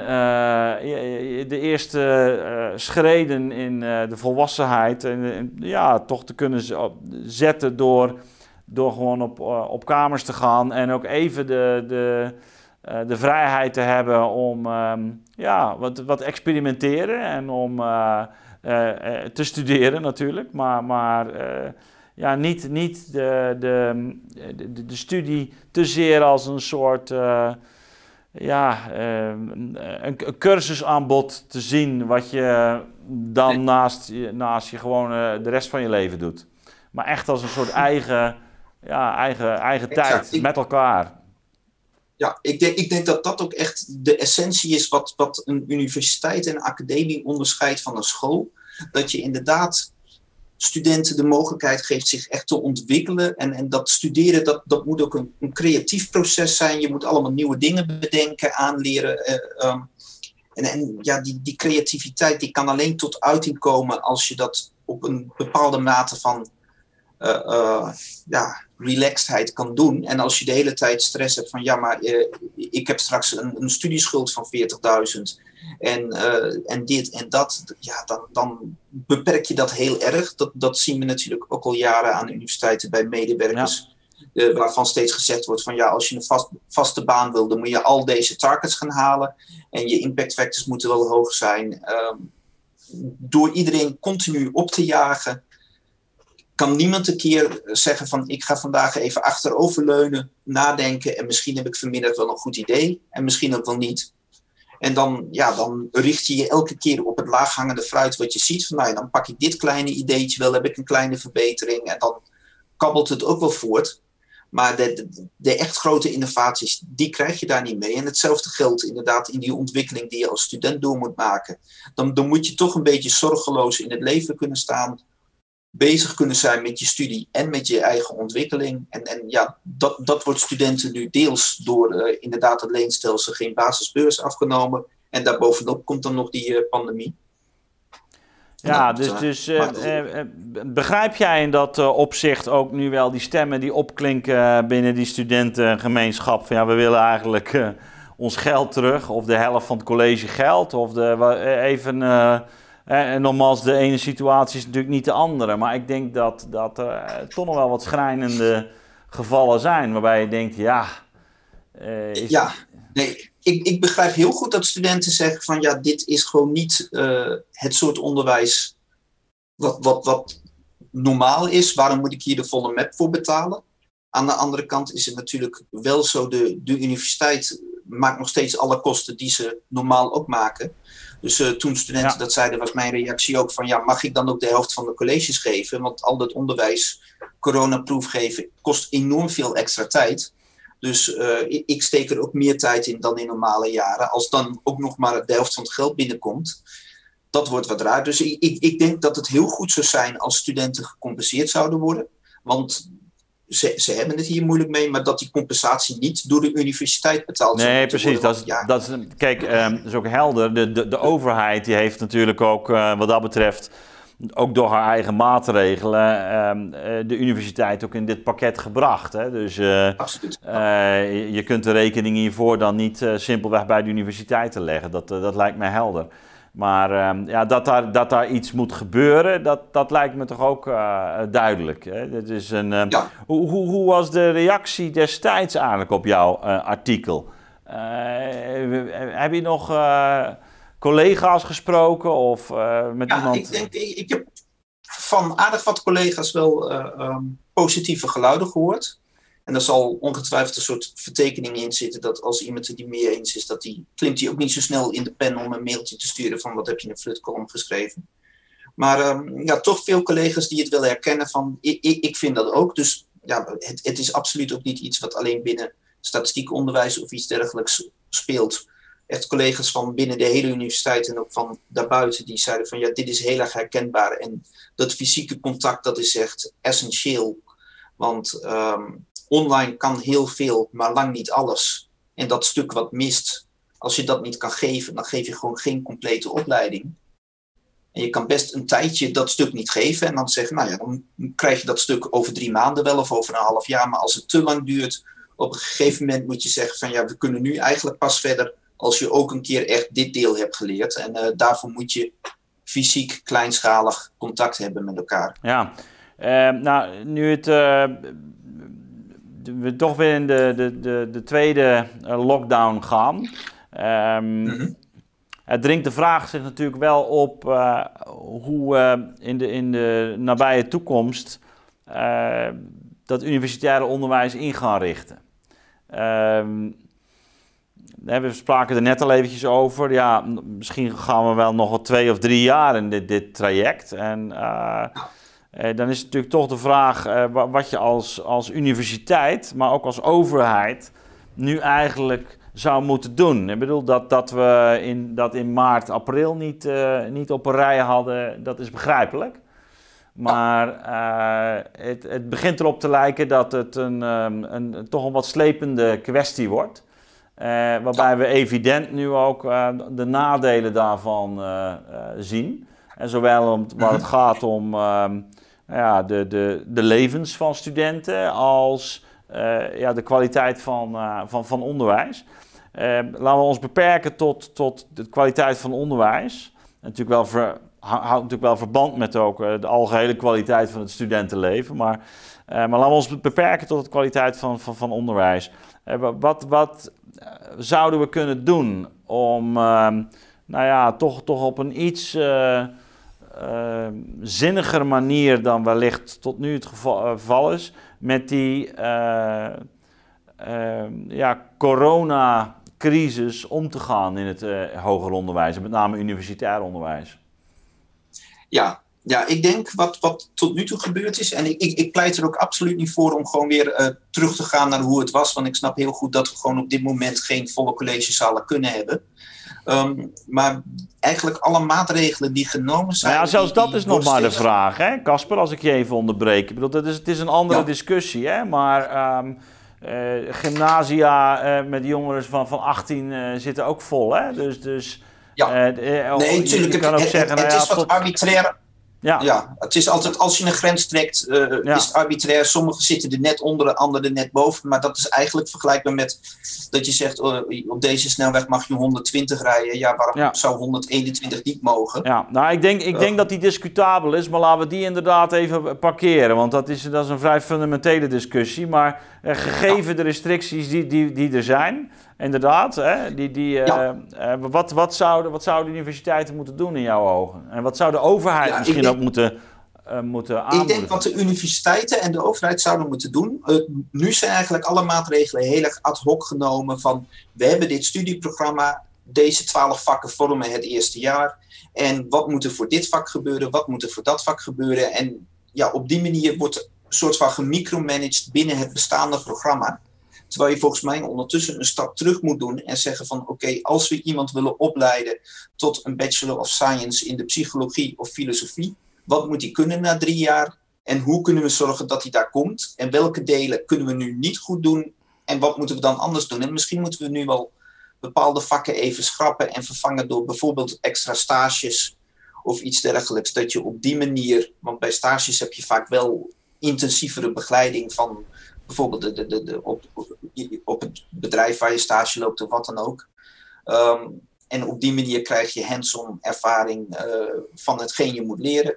uh, de eerste uh, schreden in uh, de volwassenheid en, en, ja, toch te kunnen zetten door, door gewoon op, uh, op kamers te gaan. En ook even de, de, uh, de vrijheid te hebben om um, ja, wat, wat experimenteren en om... Uh, Uh, uh, te studeren natuurlijk, maar, maar uh, ja, niet, niet de, de, de, de studie te zeer als een soort uh, ja, uh, een, een cursusaanbod te zien wat je dan nee. naast, naast je gewoon uh, de rest van je leven doet. Maar echt als een soort eigen, ja, eigen, eigen tijd ja, ik, met elkaar. Ja, ik denk, ik denk dat dat ook echt de essentie is wat, wat een universiteit en een academie onderscheidt van een school. Dat je inderdaad studenten de mogelijkheid geeft zich echt te ontwikkelen. En, en dat studeren, dat, dat moet ook een, een creatief proces zijn. Je moet allemaal nieuwe dingen bedenken, aanleren. Uh, um, en en ja, die, die creativiteit die kan alleen tot uiting komen als je dat op een bepaalde mate van uh, uh, ja, relaxedheid kan doen. En als je de hele tijd stress hebt van ja, maar uh, ik heb straks een, een studieschuld van veertigduizend en, uh, en dit en dat, ja, dan, dan beperk je dat heel erg. Dat, dat zien we natuurlijk ook al jaren aan universiteiten bij medewerkers. Ja. Uh, waarvan steeds gezegd wordt van ja, als je een vast, vaste baan wil, dan moet je al deze targets gaan halen. En je impact factors moeten wel hoog zijn. Um, door iedereen continu op te jagen, kan niemand een keer zeggen van ik ga vandaag even achteroverleunen, nadenken en misschien heb ik vanmiddag wel een goed idee en misschien ook wel niet. En dan, ja, dan richt je je elke keer op het laaghangende fruit wat je ziet. Van, nou ja, dan pak ik dit kleine ideetje wel, heb ik een kleine verbetering en dan kabbelt het ook wel voort. Maar de, de, de echt grote innovaties, die krijg je daar niet mee. En hetzelfde geldt inderdaad in die ontwikkeling die je als student door moet maken. Dan, dan moet je toch een beetje zorgeloos in het leven kunnen staan, bezig kunnen zijn met je studie en met je eigen ontwikkeling. En, en ja, dat, dat wordt studenten nu deels door uh, inderdaad het leenstelsel geen basisbeurs afgenomen. En daarbovenop komt dan nog die uh, pandemie. Ja, dus, dus uh, uh, uh, begrijp jij in dat uh, opzicht ook nu wel die stemmen die opklinken uh, binnen die studentengemeenschap? Van ja, we willen eigenlijk uh, ons geld terug, of de helft van het college geld, of de, uh, even... Uh, En nogmaals, de ene situatie is natuurlijk niet de andere. Maar ik denk dat, dat er uh, toch nog wel wat schrijnende gevallen zijn. Waarbij je denkt, ja... Uh, is ja, nee, ik, ik begrijp heel goed dat studenten zeggen van... ja, dit is gewoon niet uh, het soort onderwijs... wat, wat, wat normaal is, waarom moet ik hier de volle map voor betalen? Aan de andere kant is het natuurlijk wel zo, de, de universiteit maakt nog steeds alle kosten die ze normaal ook maken. Dus uh, toen studenten ja. dat zeiden, was mijn reactie ook van, ja, mag ik dan ook de helft van de colleges geven? Want al dat onderwijs, coronaproof geven, kost enorm veel extra tijd. Dus uh, ik, ik steek er ook meer tijd in dan in normale jaren. Als dan ook nog maar de helft van het geld binnenkomt, dat wordt wat raar. Dus ik, ik, ik denk dat het heel goed zou zijn als studenten gecompenseerd zouden worden. Want Ze, ze hebben het hier moeilijk mee, maar dat die compensatie niet door de universiteit betaald wordt. Nee, precies. Dat is, ja. dat is, kijk, um, dat is ook helder. De, de, de overheid die heeft natuurlijk ook, uh, wat dat betreft, ook door haar eigen maatregelen, um, uh, de universiteit ook in dit pakket gebracht. Hè? Dus uh, Absoluut. Uh, je, je kunt de rekening hiervoor dan niet uh, simpelweg bij de universiteiten leggen. Dat, uh, dat lijkt mij helder. Maar um, ja, dat, daar, dat daar iets moet gebeuren, dat, dat lijkt me toch ook uh, duidelijk. Hè? Dit is een, uh, ja. hoe, hoe, hoe was de reactie destijds eigenlijk op jouw uh, artikel? Uh, heb je nog uh, collega's gesproken of uh, met ja, iemand? Ik, denk, ik, ik heb van aardig wat collega's wel uh, um, positieve geluiden gehoord. En daar zal ongetwijfeld een soort vertekening in zitten dat als iemand het niet mee eens is, dat die, klimt hij ook niet zo snel in de pen om een mailtje te sturen van wat heb je in een flutcolumn geschreven. Maar um, ja, toch veel collega's die het wel herkennen van ik, ik, ik vind dat ook. Dus ja, het, het is absoluut ook niet iets wat alleen binnen statistiek onderwijs of iets dergelijks speelt. Echt collega's van binnen de hele universiteit en ook van daarbuiten die zeiden van ja, dit is heel erg herkenbaar. En dat fysieke contact, dat is echt essentieel. Want um, online kan heel veel, maar lang niet alles. En dat stuk wat mist, als je dat niet kan geven, dan geef je gewoon geen complete opleiding. En je kan best een tijdje dat stuk niet geven en dan zeggen, nou ja, dan krijg je dat stuk over drie maanden wel of over een half jaar. Maar als het te lang duurt, op een gegeven moment moet je zeggen van ja, we kunnen nu eigenlijk pas verder als je ook een keer echt dit deel hebt geleerd. En uh, daarvoor moet je fysiek, kleinschalig contact hebben met elkaar. Ja, uh, nou, nu het... Uh... we toch weer in de, de, de, de tweede lockdown gaan. Um, mm-hmm. Het dringt de vraag zich natuurlijk wel op uh, hoe uh, in, de, in de nabije toekomst uh, dat universitaire onderwijs in gaan richten. Um, we spraken er net al eventjes over. Ja, misschien gaan we wel nog wel twee of drie jaar in dit, dit traject. En uh, Uh, dan is het natuurlijk toch de vraag uh, wat je als, als universiteit, maar ook als overheid, nu eigenlijk zou moeten doen. Ik bedoel, dat, dat we in, dat in maart, april niet, uh, niet op een rij hadden, dat is begrijpelijk. Maar uh, het, het begint erop te lijken dat het een, um, een, een toch een wat slepende kwestie wordt. Uh, waarbij we evident nu ook uh, de nadelen daarvan uh, uh, zien. En zowel om, waar het gaat om um, ja, de, de, de levens van studenten als uh, ja, de kwaliteit van, uh, van, van onderwijs. Uh, laten we ons beperken tot, tot de kwaliteit van onderwijs. Natuurlijk wel ver, houdt natuurlijk wel verband met ook uh, de algehele kwaliteit van het studentenleven. Maar, uh, maar laten we ons beperken tot de kwaliteit van, van, van onderwijs. Uh, wat, wat zouden we kunnen doen om uh, nou ja, toch, toch op een iets uh, uh, zinniger manier dan wellicht tot nu het geval, uh, geval is, met die uh, uh, ja, coronacrisis om te gaan in het uh, hoger onderwijs, en met name universitair onderwijs? Ja, ja, ik denk wat, wat tot nu toe gebeurd is, en ik, ik, ik pleit er ook absoluut niet voor om gewoon weer uh, terug te gaan naar hoe het was, want ik snap heel goed dat we gewoon op dit moment geen volle collegezalen kunnen hebben. Um, maar eigenlijk alle maatregelen die genomen zijn... Nou ja, zelfs die, dat die is nog maar de steeds... vraag, hè, Casper, als ik je even onderbreek. Ik bedoel, dat is, het is een andere ja. discussie, hè, maar um, uh, gymnasia uh, met jongeren van, van achttien uh, zitten ook vol, hè, dus... dus ja, uh, uh, nee, natuurlijk, het, het, zeggen, het, het nou, is ja, wat tot... arbitrair... Ja. ja, het is altijd, als je een grens trekt, uh, ja. is het arbitrair. Sommigen zitten er net onder, de anderen er net boven. Maar dat is eigenlijk vergelijkbaar met dat je zegt, uh, op deze snelweg mag je honderdtwintig rijden. Ja, waarom ja. zou honderdeenentwintig niet mogen? Ja, nou, ik denk, ik denk uh, dat die discutabel is, maar laten we die inderdaad even parkeren. Want dat is, dat is een vrij fundamentele discussie. Maar uh, gegeven ja. de restricties die, die, die er zijn, inderdaad, hè, die, die, uh, ja. uh, wat, wat, zouden, wat zouden de universiteiten moeten doen in jouw ogen? En wat zou de overheid ja, misschien ook moeten uh, moeten aanmoedigen? Ik denk wat de universiteiten en de overheid zouden moeten doen. Uh, nu zijn eigenlijk alle maatregelen heel erg ad hoc genomen van we hebben dit studieprogramma, deze twaalf vakken vormen het eerste jaar. En wat moet er voor dit vak gebeuren, wat moet er voor dat vak gebeuren. En ja, op die manier wordt een soort van gemicromanaged binnen het bestaande programma. Terwijl je volgens mij ondertussen een stap terug moet doen en zeggen van oké, okay, als we iemand willen opleiden tot een Bachelor of Science in de psychologie of filosofie, wat moet hij kunnen na drie jaar? En hoe kunnen we zorgen dat hij daar komt? En welke delen kunnen we nu niet goed doen? En wat moeten we dan anders doen? En misschien moeten we nu wel bepaalde vakken even schrappen en vervangen door bijvoorbeeld extra stages of iets dergelijks. Dat je op die manier, want bij stages heb je vaak wel intensievere begeleiding van bijvoorbeeld de, de, de, de, op, op het bedrijf waar je stage loopt of wat dan ook. Um, en op die manier krijg je hands-on ervaring uh, van hetgeen je moet leren.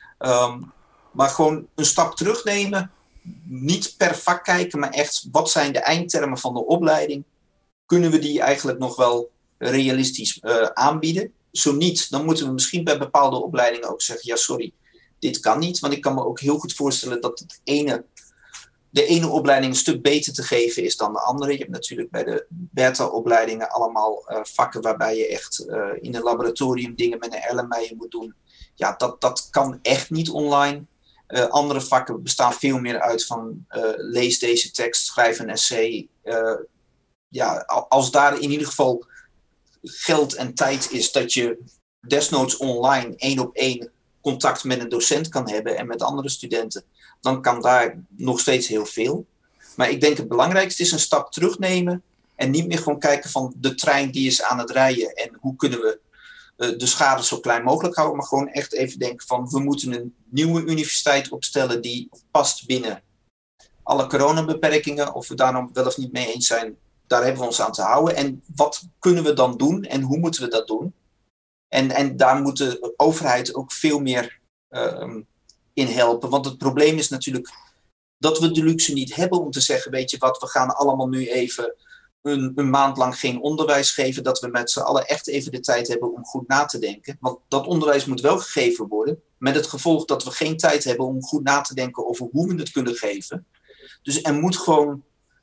Um, maar gewoon een stap terugnemen, niet per vak kijken, maar echt wat zijn de eindtermen van de opleiding? Kunnen we die eigenlijk nog wel realistisch uh, aanbieden? Zo niet, dan moeten we misschien bij bepaalde opleidingen ook zeggen, ja sorry, dit kan niet. Want ik kan me ook heel goed voorstellen dat het ene, de ene opleiding een stuk beter te geven is dan de andere. Je hebt natuurlijk bij de beta-opleidingen allemaal uh, vakken waarbij je echt uh, in een laboratorium dingen met een erlenmeyer moet doen. Ja, dat, dat kan echt niet online. Uh, andere vakken bestaan veel meer uit van uh, lees deze tekst, schrijf een essay. Uh, ja, als daar in ieder geval geld en tijd is dat je desnoods online één op één contact met een docent kan hebben en met andere studenten, dan kan daar nog steeds heel veel. Maar ik denk het belangrijkste is een stap terugnemen en niet meer gewoon kijken van de trein die is aan het rijden en hoe kunnen we uh, de schade zo klein mogelijk houden, maar gewoon echt even denken van we moeten een nieuwe universiteit opstellen die past binnen alle coronabeperkingen, of we daar nog wel of niet mee eens zijn, daar hebben we ons aan te houden. En wat kunnen we dan doen en hoe moeten we dat doen? En, en daar moet de overheid ook veel meer uh, in helpen. Want het probleem is natuurlijk dat we de luxe niet hebben om te zeggen, weet je wat, we gaan allemaal nu even een, een maand lang geen onderwijs geven. Dat we met z'n allen echt even de tijd hebben om goed na te denken. Want dat onderwijs moet wel gegeven worden. Met het gevolg dat we geen tijd hebben om goed na te denken over hoe we het kunnen geven. Dus er moet gewoon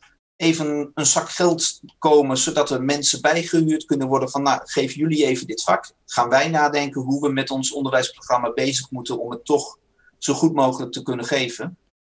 even een zak geld komen, zodat er mensen bijgehuurd kunnen worden van, nou, geef jullie even dit vak. Gaan wij nadenken hoe we met ons onderwijsprogramma bezig moeten om het toch zo goed mogelijk te kunnen geven.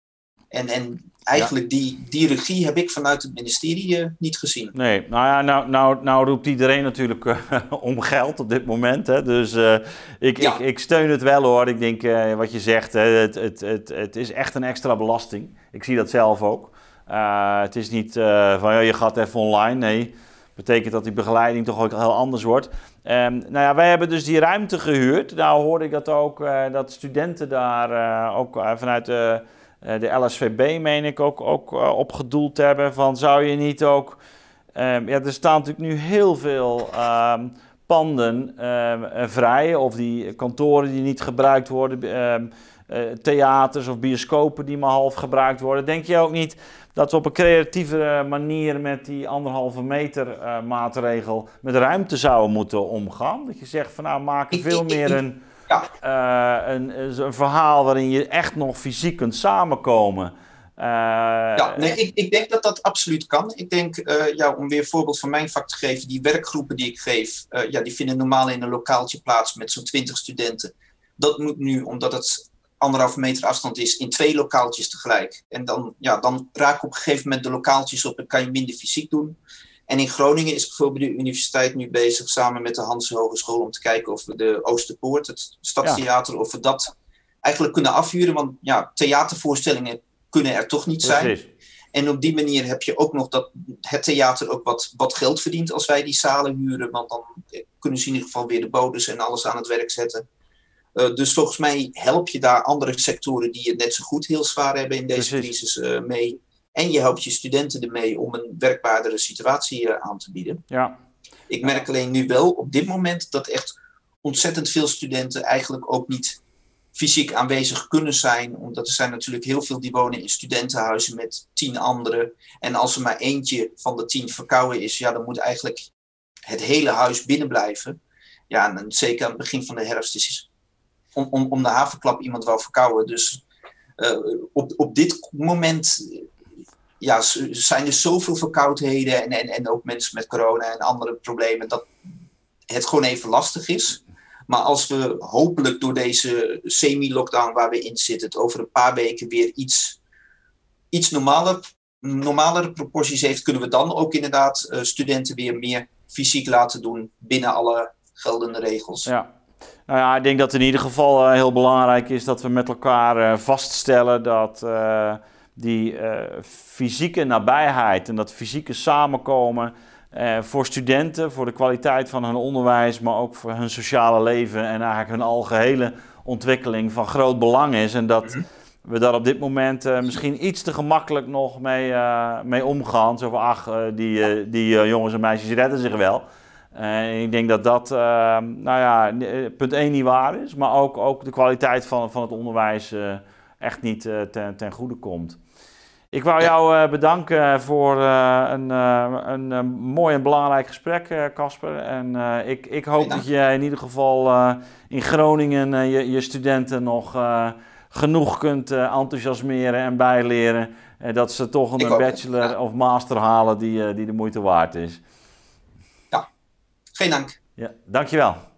En, en eigenlijk ja. die, die regie heb ik vanuit het ministerie uh, niet gezien. Nee, nou ja, nou, nou, nou roept iedereen natuurlijk uh, om geld op dit moment. Hè? Dus uh, ik, ja. ik, ik steun het wel hoor. Ik denk uh, wat je zegt, hè, het, het, het, het is echt een extra belasting. Ik zie dat zelf ook. Uh, het is niet uh, van ja, je gaat even online. Nee, betekent dat die begeleiding toch ook heel anders wordt. Um, nou ja, wij hebben dus die ruimte gehuurd. Nou hoorde ik dat ook, uh, dat studenten daar uh, ook uh, vanuit de, uh, de L S V B, meen ik, ook, ook uh, op gedoeld hebben. Van zou je niet ook... Um, ja, er staan natuurlijk nu heel veel um, panden uh, vrij. Of die kantoren die niet gebruikt worden. Um, uh, theaters of bioscopen die maar half gebruikt worden. Denk je ook niet dat we op een creatieve manier met die anderhalve meter uh, maatregel met ruimte zouden moeten omgaan? Dat je zegt van nou, maak er veel meer een, ja. uh, een, een verhaal waarin je echt nog fysiek kunt samenkomen. Uh, ja, nee, ik, ik denk dat dat absoluut kan. Ik denk, uh, ja, om weer een voorbeeld van mijn vak te geven, die werkgroepen die ik geef, uh, ja, die vinden normaal in een lokaaltje plaats met zo'n twintig studenten. Dat moet nu, omdat het anderhalve meter afstand is, in twee lokaaltjes tegelijk. En dan, ja, dan raak ik op een gegeven moment de lokaaltjes op en kan je minder fysiek doen. En in Groningen is bijvoorbeeld de universiteit nu bezig samen met de Hanse Hogeschool om te kijken of we de Oosterpoort, het Stadstheater, ja. of we dat eigenlijk kunnen afhuren. Want ja, theatervoorstellingen kunnen er toch niet zijn. Precies. En op die manier heb je ook nog dat het theater ook wat, wat geld verdient als wij die zalen huren. Want dan kunnen ze in ieder geval weer de bodes en alles aan het werk zetten. Uh, dus volgens mij help je daar andere sectoren die het net zo goed heel zwaar hebben in deze Precies. crisis uh, mee. En je helpt je studenten ermee om een werkbaardere situatie uh, aan te bieden. Ja. Ik merk alleen nu wel op dit moment dat echt ontzettend veel studenten eigenlijk ook niet fysiek aanwezig kunnen zijn. Omdat er zijn natuurlijk heel veel die wonen in studentenhuizen met tien anderen. En als er maar eentje van de tien verkouden is, ja, dan moet eigenlijk het hele huis binnen blijven. Ja, en zeker aan het begin van de herfst is om, om, om de haverklap iemand wel verkouden. Dus uh, op, op dit moment ja, zijn er zoveel verkoudheden en, en, en ook mensen met corona en andere problemen dat het gewoon even lastig is. Maar als we hopelijk door deze semi-lockdown waar we in zitten, het over een paar weken weer iets, iets normaler, normalere proporties heeft, kunnen we dan ook inderdaad uh, studenten weer meer fysiek laten doen binnen alle geldende regels. Ja. Nou ja, ik denk dat in ieder geval uh, heel belangrijk is dat we met elkaar uh, vaststellen dat uh, die uh, fysieke nabijheid en dat fysieke samenkomen uh, voor studenten, voor de kwaliteit van hun onderwijs, maar ook voor hun sociale leven en eigenlijk hun algehele ontwikkeling van groot belang is. En dat mm-hmm. we daar op dit moment uh, misschien iets te gemakkelijk nog mee, uh, mee omgaan. Zo van, ach, uh, die, uh, die uh, jongens en meisjes redden zich wel. Uh, ik denk dat dat, uh, nou ja, punt één niet waar is, maar ook, ook de kwaliteit van, van het onderwijs uh, echt niet uh, ten, ten goede komt. Ik wou jou uh, bedanken voor uh, een, uh, een, een mooi en belangrijk gesprek, Casper. Uh, en uh, ik, ik hoop ja. dat je in ieder geval uh, in Groningen uh, je, je studenten nog uh, genoeg kunt uh, enthousiasmeren en bijleren. Uh, dat ze toch een bachelor ja. of master halen die, uh, die de moeite waard is. Geen dank. Ja, dankjewel.